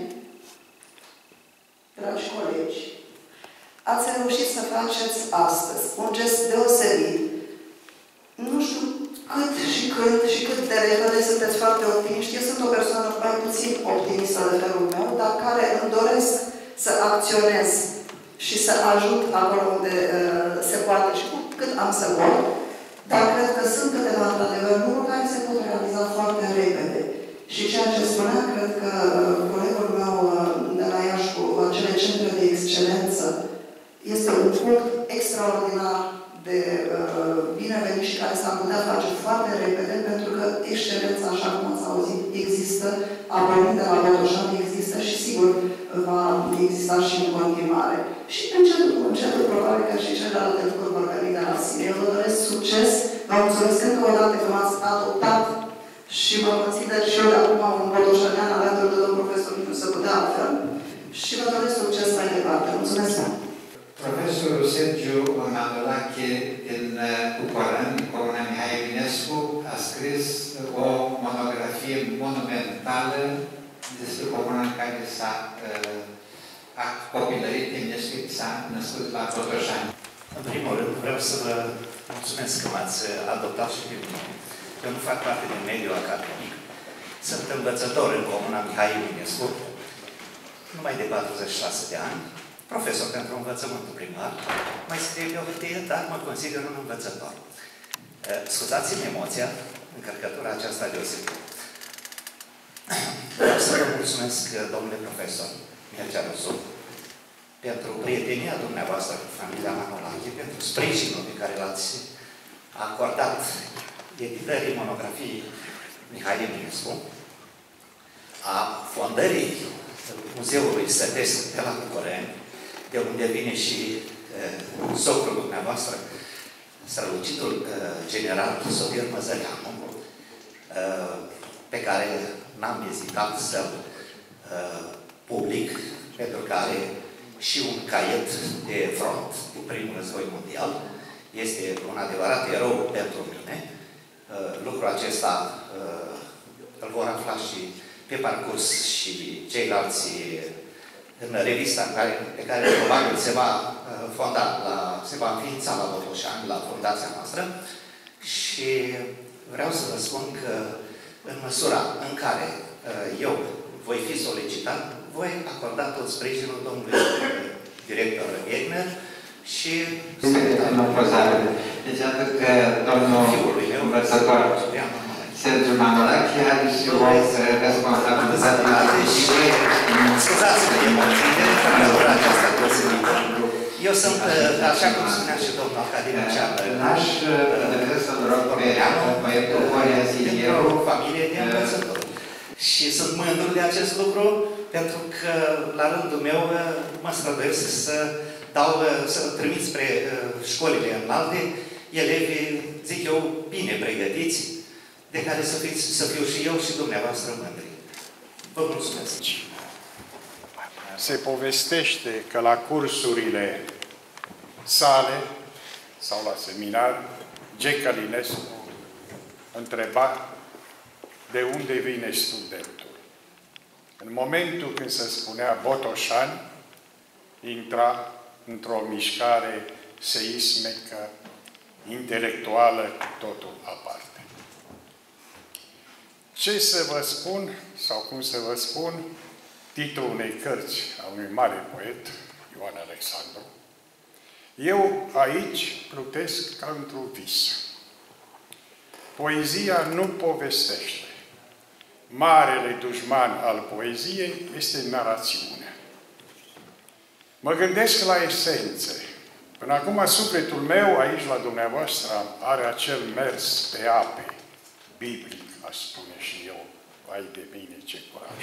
dragi colegi, ați reușit să faceți astăzi un gest deosebit. Nu știu cât și când și cât de repede sunteți foarte optimiști. Eu sunt o persoană mai puțin optimistă de felul meu, dar care îmi doresc să acționez și să ajut acolo unde uh, se poate și cu cât am să pot. Dar cred că sunt câteva, într-adevăr, lucruri care se pot realiza foarte repede. Și ceea ce spunea, cred că uh, colegul meu uh, de la Iași cu acele centre de excelență este un punct extraordinar de uh, binevenit și care s-ar putea face foarte repede, pentru că excelența, așa cum ați auzit, există, apărând de la Botoșani există și sigur va exista și în continuare. Și încetul cu încetul, probabil că și celelalte lucruri vor veni de la sine. Eu vă doresc succes, vă mulțumesc încă o dată că m-ați adoptat și mă consider și eu de acum un botoșănean alături de domnul profesor, nu se putea altfel. Și vă doresc succes mai departe. Mulțumesc! Profesorul Sergiu Mandolache din Bucurani, din Comuna Mihai Eminescu, a scris o monografie monumentală despre comuna în care s-a uh, act copilărit Eminescu s-a născut la Botoșani. În primul rând vreau să vă mulțumesc că m-ați adoptat și pe mine. Eu nu fac parte din mediul academic. Sunt învățător în Comuna Mihai Eminescu, numai de patruzeci și șase de ani, profesor pentru învățământul primar, mai scrie pe o hârtie, dar mă consider un învățător. Scuzați-mi emoția, încărcătura aceasta deosebită. Vreau să vă mulțumesc, domnule profesor Mircea Rusu, pentru prietenia dumneavoastră cu familia Manolache, pentru sprijinul pe care l-ați acordat editării monografiei Mihai Eminescu, a fondării Muzeului Sătesc de la Bucureni, de unde vine și uh, socrul dumneavoastră, strălucitul uh, general Sotir Măzăreanu, uh, pe care n-am ezitat să-l uh, public, pentru care și un caiet de front din primul război mondial este un adevărat erou pentru mine. Uh, lucrul acesta uh, îl vor afla și pe parcurs și ceilalți în revista în care, pe care probabil se va uh, fonda, la, se va înființa la Botoșani, la fundația noastră. Și vreau să vă spun că în măsura în care uh, eu voi fi solicitat, voi acorda tot sprijinul domnului director Egner și secretarul. Deci atât că domnul învățător Sergiu Manolache are și o responsabilitate și scuzați-mă emoțiile, pentru aceasta deosebită. Eu sunt, așa cum spunea și domnul academician, aș vrea să-l rog pe băietul Horia Silieru, o familie de învățători. Și sunt mândru de acest lucru, pentru că, la rândul meu, mă străduiesc să dau, să trimit spre școlile înalte elevii, zic eu, bine pregătiți, de care să, fiți, să fiu și eu și dumneavoastră mândri. Vă mulțumesc! Se povestește că la cursurile sale sau la seminar, G. Călinescu întreba de unde vine studentul. În momentul când se spunea Botoșani, intra într-o mișcare seismică, intelectuală, cu totul aparte. Ce să vă spun, sau cum să vă spun, titlul unei cărți a unui mare poet, Ioan Alexandru, eu aici plutesc ca într-un vis. Poezia nu povestește. Marele dușman al poeziei este narațiunea. Mă gândesc la esențe. Până acum sufletul meu, aici la dumneavoastră, are acel mers pe ape, biblic, aș spune și eu, vai de mine, ce curaj.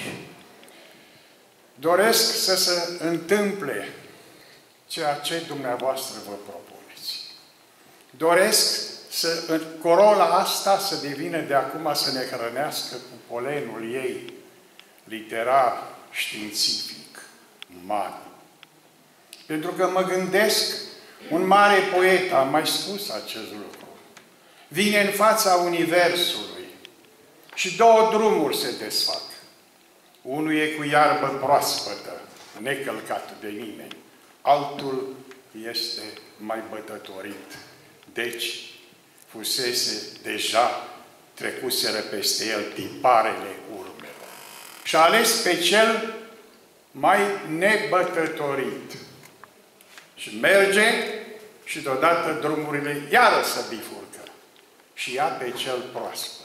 Doresc să se întâmple ceea ce dumneavoastră vă propuneți. Doresc să, corola asta să devină de acum să ne hrănească cu polenul ei, literar, științific, uman. Pentru că mă gândesc, un mare poet a mai spus acest lucru. Vine în fața universului și două drumuri se desfac. Unul e cu iarbă proaspătă, necălcat de nimeni. Altul este mai bătătorit. Deci, fusese deja, trecuseră peste el tiparele urmelor. Și a ales pe cel mai nebătătorit. Și merge și deodată drumurile iară să bifurcă. Și ia pe cel proaspăt.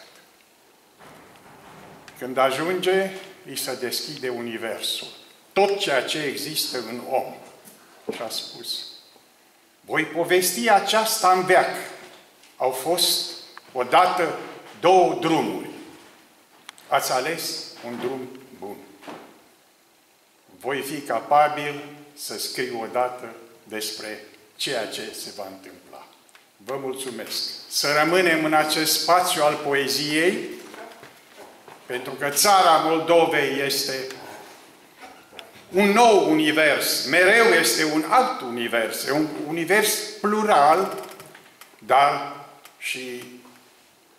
Când ajunge, îi se deschide universul. Tot ceea ce există în om. Și a spus, voi povesti aceasta în veac. Au fost odată două drumuri. Ați ales un drum bun. Voi fi capabil să scriu odată despre ceea ce se va întâmpla. Vă mulțumesc. Să rămânem în acest spațiu al poeziei, pentru că țara Moldovei este un nou univers, mereu este un alt univers, un univers plural, dar și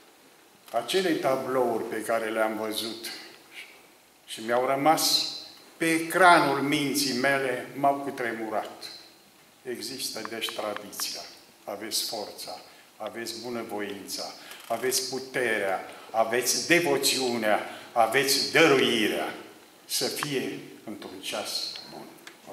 acele tablouri pe care le-am văzut și mi-au rămas pe ecranul minții mele m-au cutremurat. Există deci tradiția, aveți forța, aveți bunăvoința, aveți puterea, aveți devoțiunea, aveți dăruirea să fie într-un ceas bun.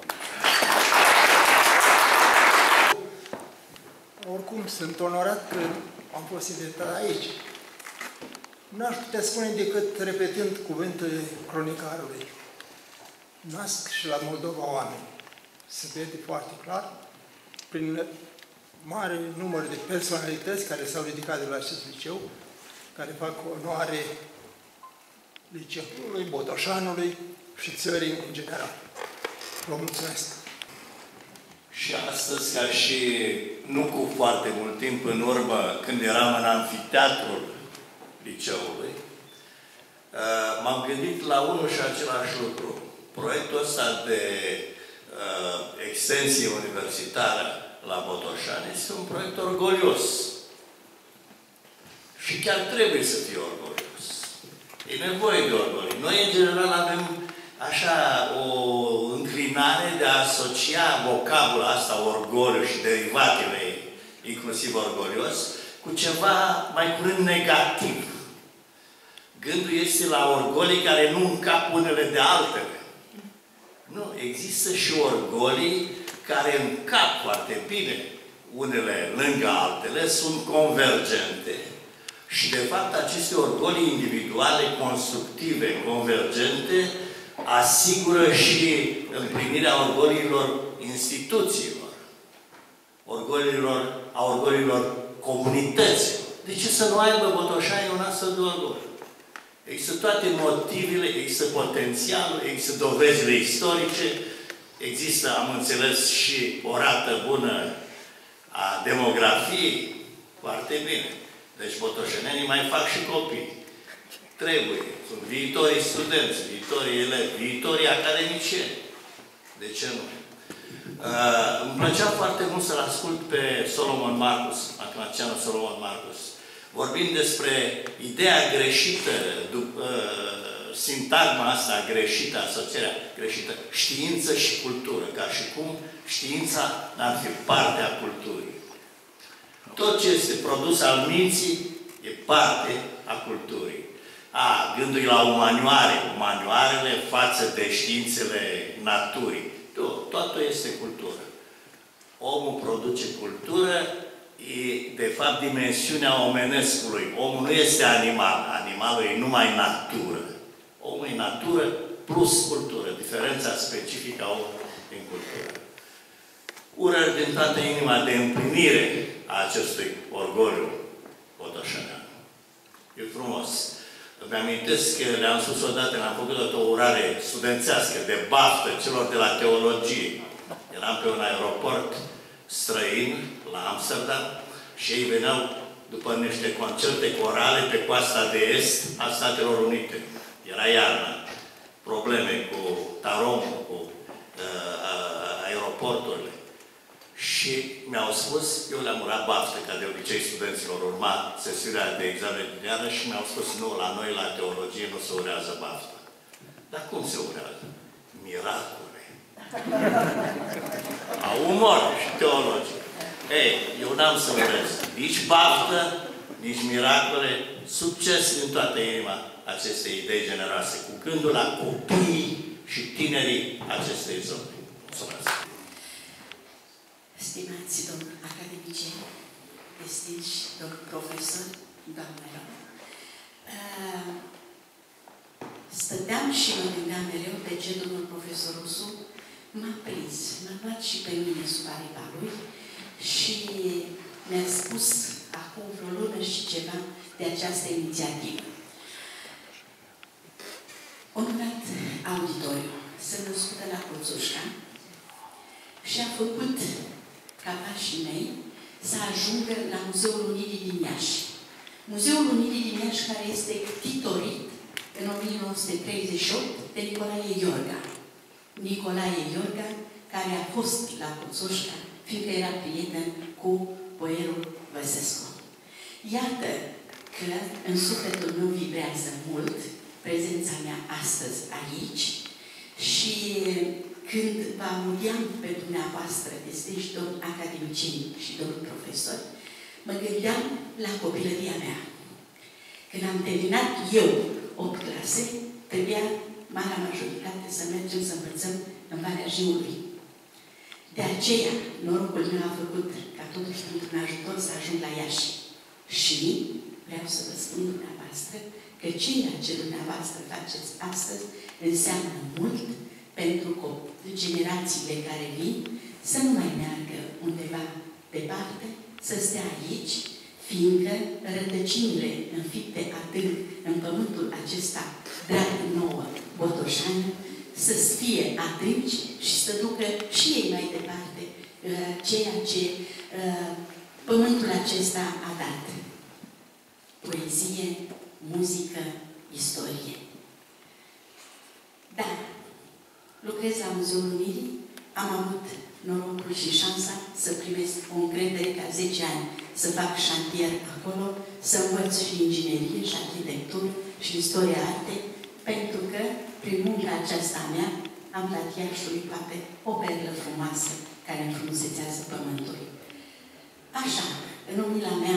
Oricum, sunt onorat că am fost invitat aici. N-aș putea spune decât repetând cuvântul cronicarului. Nasc și la Moldova oameni. Se vede foarte clar prin mare număr de personalități care s-au ridicat de la acest liceu, care fac onoare liceului, Botoșanului și țării în general. Vă mulțumesc! Și astăzi, ca și nu cu foarte mult timp în urmă, când eram în amfiteatrul liceului, m-am gândit la unul și același lucru. Proiectul ăsta de uh, extensie universitară la Botoșani este un proiect orgolios. Și chiar trebuie să fie orgolios. E nevoie de orgoliu. Noi, în general, avem așa o înclinare de a asocia vocabula asta, orgoliu și derivatele ei, inclusiv orgolios, cu ceva mai curând negativ. Gândul este la orgolii care nu încap unele de altele. Nu, există și orgolii care încap foarte bine unele lângă altele, sunt convergente. Și, de fapt, aceste orgolii individuale, constructive, convergente, asigură și împlinirea orgoliilor instituțiilor, orgoliilor, a orgoliilor comunităților. De ce să nu aibă Botoșani un astfel de orgoliu? Există toate motivele, există potențialul, există dovezile istorice, există, am înțeles, și o rată bună a demografiei. Foarte bine. Deci botoșenenii mai fac și copii. Trebuie. Sunt viitorii studenți, viitorii elevi, viitorii academicieni. De ce nu? Uh, îmi plăcea foarte mult să-l ascult pe Solomon Marcus, matematiceanul Solomon Marcus, vorbind despre ideea greșită, după, uh, sintagma asta greșită, asocierea greșită, știință și cultură, ca și cum știința n-ar fi parte a culturii. Tot ce este produs al minții e parte a culturii. A, gându-i la umanioare, umanioarele față de științele naturii. Tot, totul este cultură. Omul produce cultură, e de fapt dimensiunea omenescului. Omul nu este animal, animalul e numai natură. Omul e natură plus cultură, diferența specifică a omului din cultură. Urări din toată inima de împlinire a acestui orgoliu botoșanean. E frumos. Îmi amintesc că le-am spus odată, le-am făcut o urare studențească de baftă celor de la teologie. Eram pe un aeroport străin, la Amsterdam, și ei veneau după niște concerte corale pe coasta de est a Statelor Unite. Era iarna. Probleme cu taromul, cu uh, aeroporturile. Și mi-au spus, eu le-am urat baftă, ca de obicei studenților, urma sesiunea de examen din iarnă și mi-au spus, nu, la noi, la teologie, nu se urează baftă. Dar cum se urează? Miracole. Au umor și teologie. Ei, eu n-am să urez nici baftă, nici miracole, succes din toată inima acestei idei generoase, cu gândul la copiii și tinerii acestei zone. Mulțumesc! Stimați domn academicieni, distinși domn profesor, doamnelor, stăteam și mă gândeam mereu de ce domnul profesor Rusu m-a prins, m-a luat și pe mine sub aripa lui și mi-a spus acum vreo lună și ceva de această inițiativă. Onorat auditoriu, se născută la Coțușca și a făcut ca pașii mei să ajungă la Muzeul Unirii din Iași. Muzeul Unirii din Iași, care este titorit în o mie nouă sute treizeci și opt de Nicolae Iorga. Nicolae Iorga, care a fost la Coțușca, fiindcă era prieten cu boierul Văsescu. Iată că în sufletul meu vibrează mult prezența mea astăzi aici Și când vă audiam pe dumneavoastră, distinși domn academicieni și domn profesor, mă gândeam la copilăria mea. Când am terminat eu opt clase, trebuia marea majoritate să mergem să învățăm în Valea Jiului. De aceea, norocul meu a făcut ca totuși într-un ajutor să ajung la Iași. Și vreau să vă spun dumneavoastră că ceea ce dumneavoastră faceți astăzi înseamnă mult pentru generațiile care vin să nu mai meargă undeva departe, să stea aici, fiindcă rădăcinile înfipte adânc în pământul acesta drag nouă, botoșani, să fie adânci și să ducă și ei mai departe uh, ceea ce uh, pământul acesta a dat. Poezie, muzică, istorie. Da, lucrez la Muzeul Unirii, am avut norocul și șansa să primesc o încredere ca zece ani, să fac șantier acolo, să învăț și inginerie, și arhitectură, și istoria artei, pentru că, prin munca aceasta mea, am dat Iașului poate o perlă frumoasă care înfrumusețează pământul. Așa, în umila mea,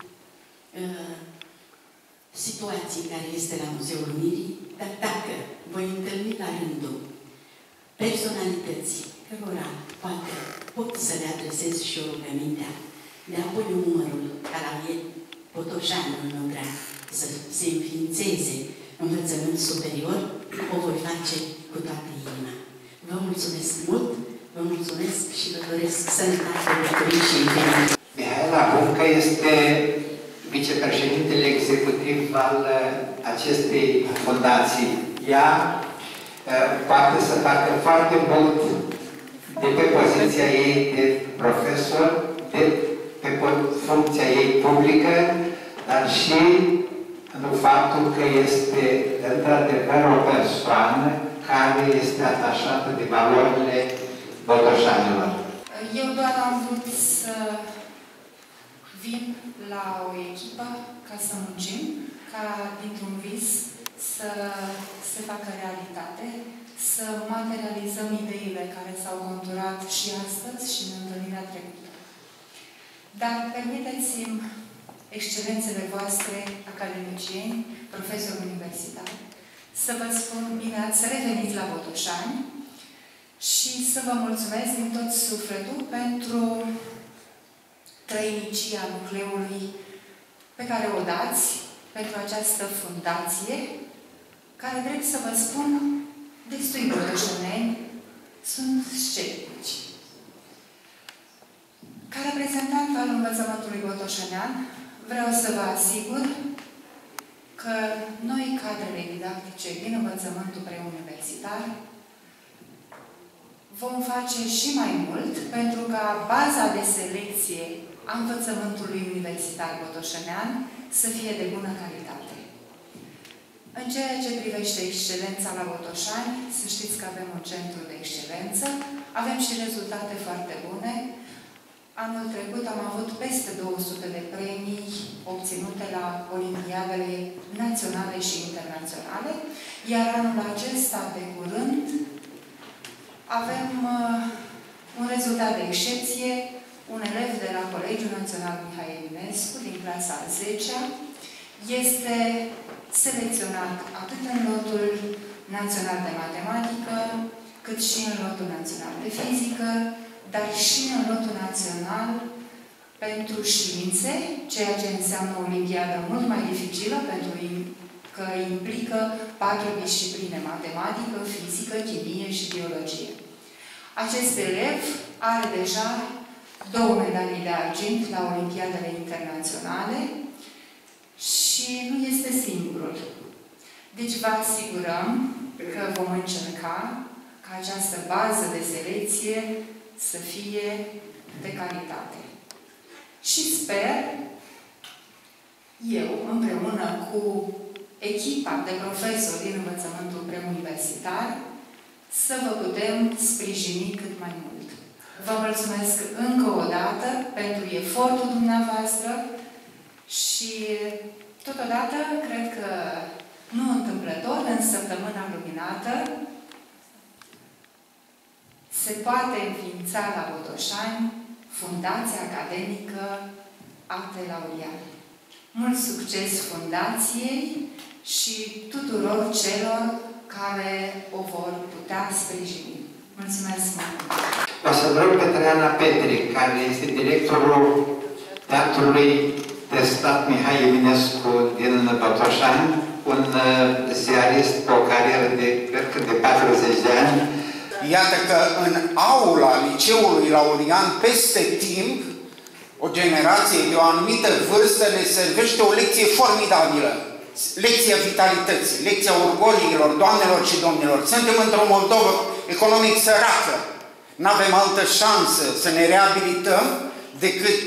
uh, situații care este la Muzeul Unirii, dar dacă voi întâlni la rândul personalității cărora poate pot să le adresez și o rugămintea de a pune umărul Caraviel Botoșani în Nădrea să se înființeze învățământ superior, o voi face cu toată inima. Vă mulțumesc mult, vă mulțumesc și vă doresc sănătate, bucurii și infinit. Mihaela Buncă este vicepreședintele executiv al acestei fundații. Ea poate să facă foarte mult de pe poziția ei de profesor, de pe funcția ei publică, dar și în faptul că este într-adevăr o persoană care este atașată de valorile botoșanilor. Eu doar am vrut să vin la o echipă ca să muncim, ca dintr-un vis să se facă realitate, să materializăm ideile care s-au conturat și astăzi și în întâlnirea trecută. Dar permiteți-mi, excelențele voastre, academicieni, profesori universitari, să vă spun bine ați revenit la Botoșani și să vă mulțumesc din tot sufletul pentru trăinicia nucleului pe care o dați pentru această fundație, care, drept să vă spun, destui botoșaneni sunt sceptici. Ca reprezentant al învățământului botoșanean, vreau să vă asigur că noi, cadrele didactice din învățământul preuniversitar, vom face și mai mult pentru ca baza de selecție a învățământului universitar botoșanean să fie de bună calitate. În ceea ce privește excelența la Botoșani, să știți că avem un centru de excelență, avem și rezultate foarte bune. Anul trecut am avut peste două sute de premii obținute la olimpiadele naționale și internaționale, iar anul acesta, de curând, avem uh, un rezultat de excepție, un elev de la Colegiul Național Mihai Eminescu, din clasa a zecea, este selecționat atât în lotul național de matematică, cât și în lotul național de fizică, dar și în lotul național pentru științe, ceea ce înseamnă o olimpiadă mult mai dificilă, pentru că implică patru discipline: matematică, fizică, chimie și biologie. Acest elev are deja două medalii de argint la olimpiadele internaționale și nu este singurul. Deci vă asigurăm că vom încerca ca această bază de selecție să fie de calitate. Și sper, eu, împreună cu echipa de profesori din învățământul preuniversitar, să vă putem sprijini cât mai mult. Vă mulțumesc încă o dată pentru efortul dumneavoastră și totodată, cred că nu întâmplător, în săptămâna luminată, se poate înființa la Botoșani Fundația Academică Arte Laurian. Mult succes fundației și tuturor celor care o vor putea sprijini. Mulțumesc mult! O să rog pe Traiana Petre, care este directorul Teatrului de Stat Mihai Eminescu din Botoșani, un ziarist cu o carieră de, cred că, de patruzeci de ani. Iată că în aula Liceului Laurian, peste timp, o generație de o anumită vârstă ne servește o lecție formidabilă. Lecția vitalității, lecția orgoliilor, doamnelor și domnilor. Suntem într-o Moldovă economic săracă. Nu avem altă șansă să ne reabilităm decât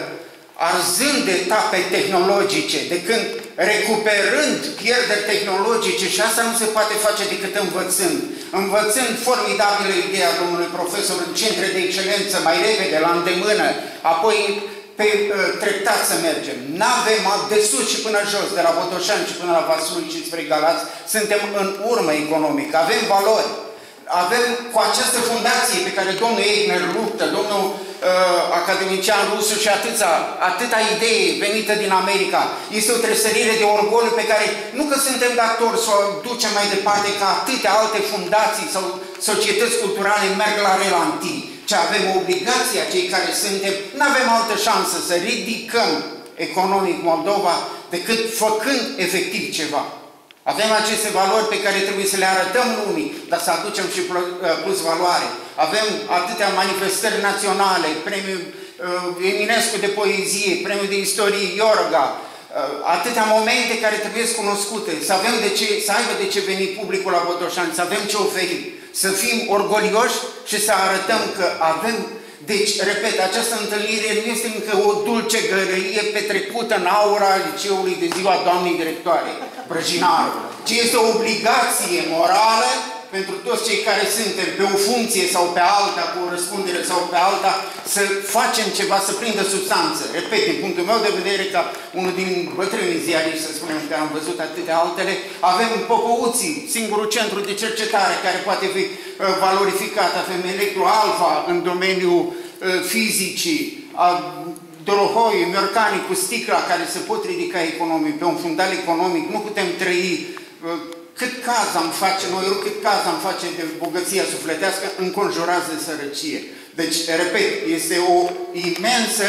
uh, arzând etape tehnologice, decât recuperând pierderi tehnologice, și asta nu se poate face decât învățând. Învățând formidabilă ideea domnului profesor în centre de excelență, mai repede, la îndemână, apoi pe uh, treptat să mergem. N-avem de sus și până jos, de la Botoșani și până la Vaslui și spre Galați, suntem în urmă economică, avem valori. Avem cu această fundație pe care domnul Eigner luptă, domnul uh, academician Rusu și atâta, atâta idee venită din America, este o tresărire de orgoliu pe care nu că suntem datori să o ducem mai departe ca atâtea alte fundații sau societăți culturale merg la relanti, ci avem obligația, cei care suntem, nu avem altă șansă să ridicăm economic Moldova decât făcând efectiv ceva. Avem aceste valori pe care trebuie să le arătăm lumii, dar să aducem și plus valoare. Avem atâtea manifestări naționale, premiul uh, Eminescu de poezie, premiul de istorie Iorga, uh, atâtea momente care trebuie cunoscute, să avem de ce, să aibă de ce veni publicul la Botoșani, să avem ce oferi, să fim orgolioși și să arătăm că avem. Deci, repet, această întâlnire nu este încă o dulce gărărie petrecută în aura liceului de ziua doamnei directoare, Brăjinaru, ci este o obligație morală pentru toți cei care suntem pe o funcție sau pe alta, cu o răspundere sau pe alta, să facem ceva, să prindă substanță. Repet, din punctul meu de vedere, ca unul din bătrânii ziariști, să spunem că am văzut atâtea altele, avem Popouții, singurul centru de cercetare care poate fi uh, valorificat, avem Electro Alfa în domeniul uh, fizicii, uh, Dorohoi, Miorcani cu sticla care se pot ridica economic, pe un fundal economic, nu putem trăi uh, cât caz am face noi, cât caz am face de bogăția sufletească, înconjurați de sărăcie. Deci, repet, este o imensă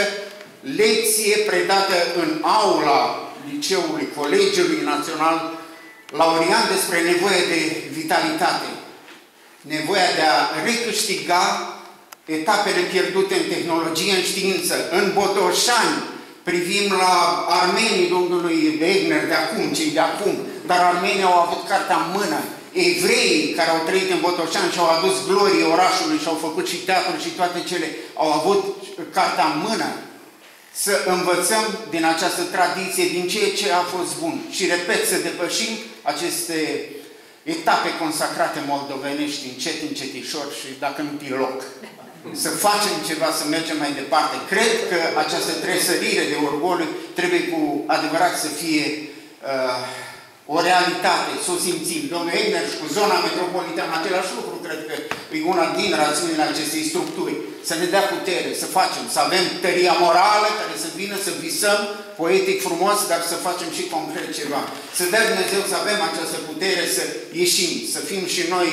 lecție predată în aula Liceului Colegiului Național Laurian despre nevoia de vitalitate, nevoia de a recâștiga etapele pierdute în tehnologie, în știință. În Botoșani privim la armenii domnului Eigner de acum, cei de acum, dar armenii au avut cartea în mână. Evreii care au trăit în Botoșani și au adus glorie orașului și au făcut și teatru și toate cele, au avut cartea în mână. Să învățăm din această tradiție, din ceea ce a fost bun. Și repet, să depășim aceste etape consacrate moldovenești încet, încetișor și dacă nu piloc. Să facem ceva, să mergem mai departe. Cred că această tresărire de orgoliu trebuie cu adevărat să fie uh, o realitate, să o simțim. Domnul Eigner și cu zona metropolitană, același lucru, cred că e una din rațiunile acestei structuri. Să ne dea putere, să facem, să avem tăria morală care să vină, să visăm, poetic frumos, dar să facem și concret ceva. Să dea Dumnezeu să avem această putere, să ieșim, să fim și noi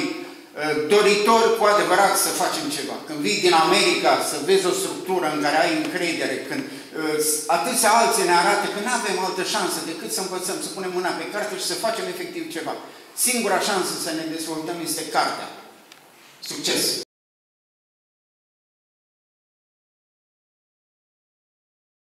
doritori cu adevărat să facem ceva. Când vii din America, să vezi o structură în care ai încredere, când uh, atâția alții ne arată că nu avem altă șansă decât să învățăm, să punem mâna pe carte și să facem efectiv ceva. Singura șansă să ne dezvoltăm este cartea. Succes!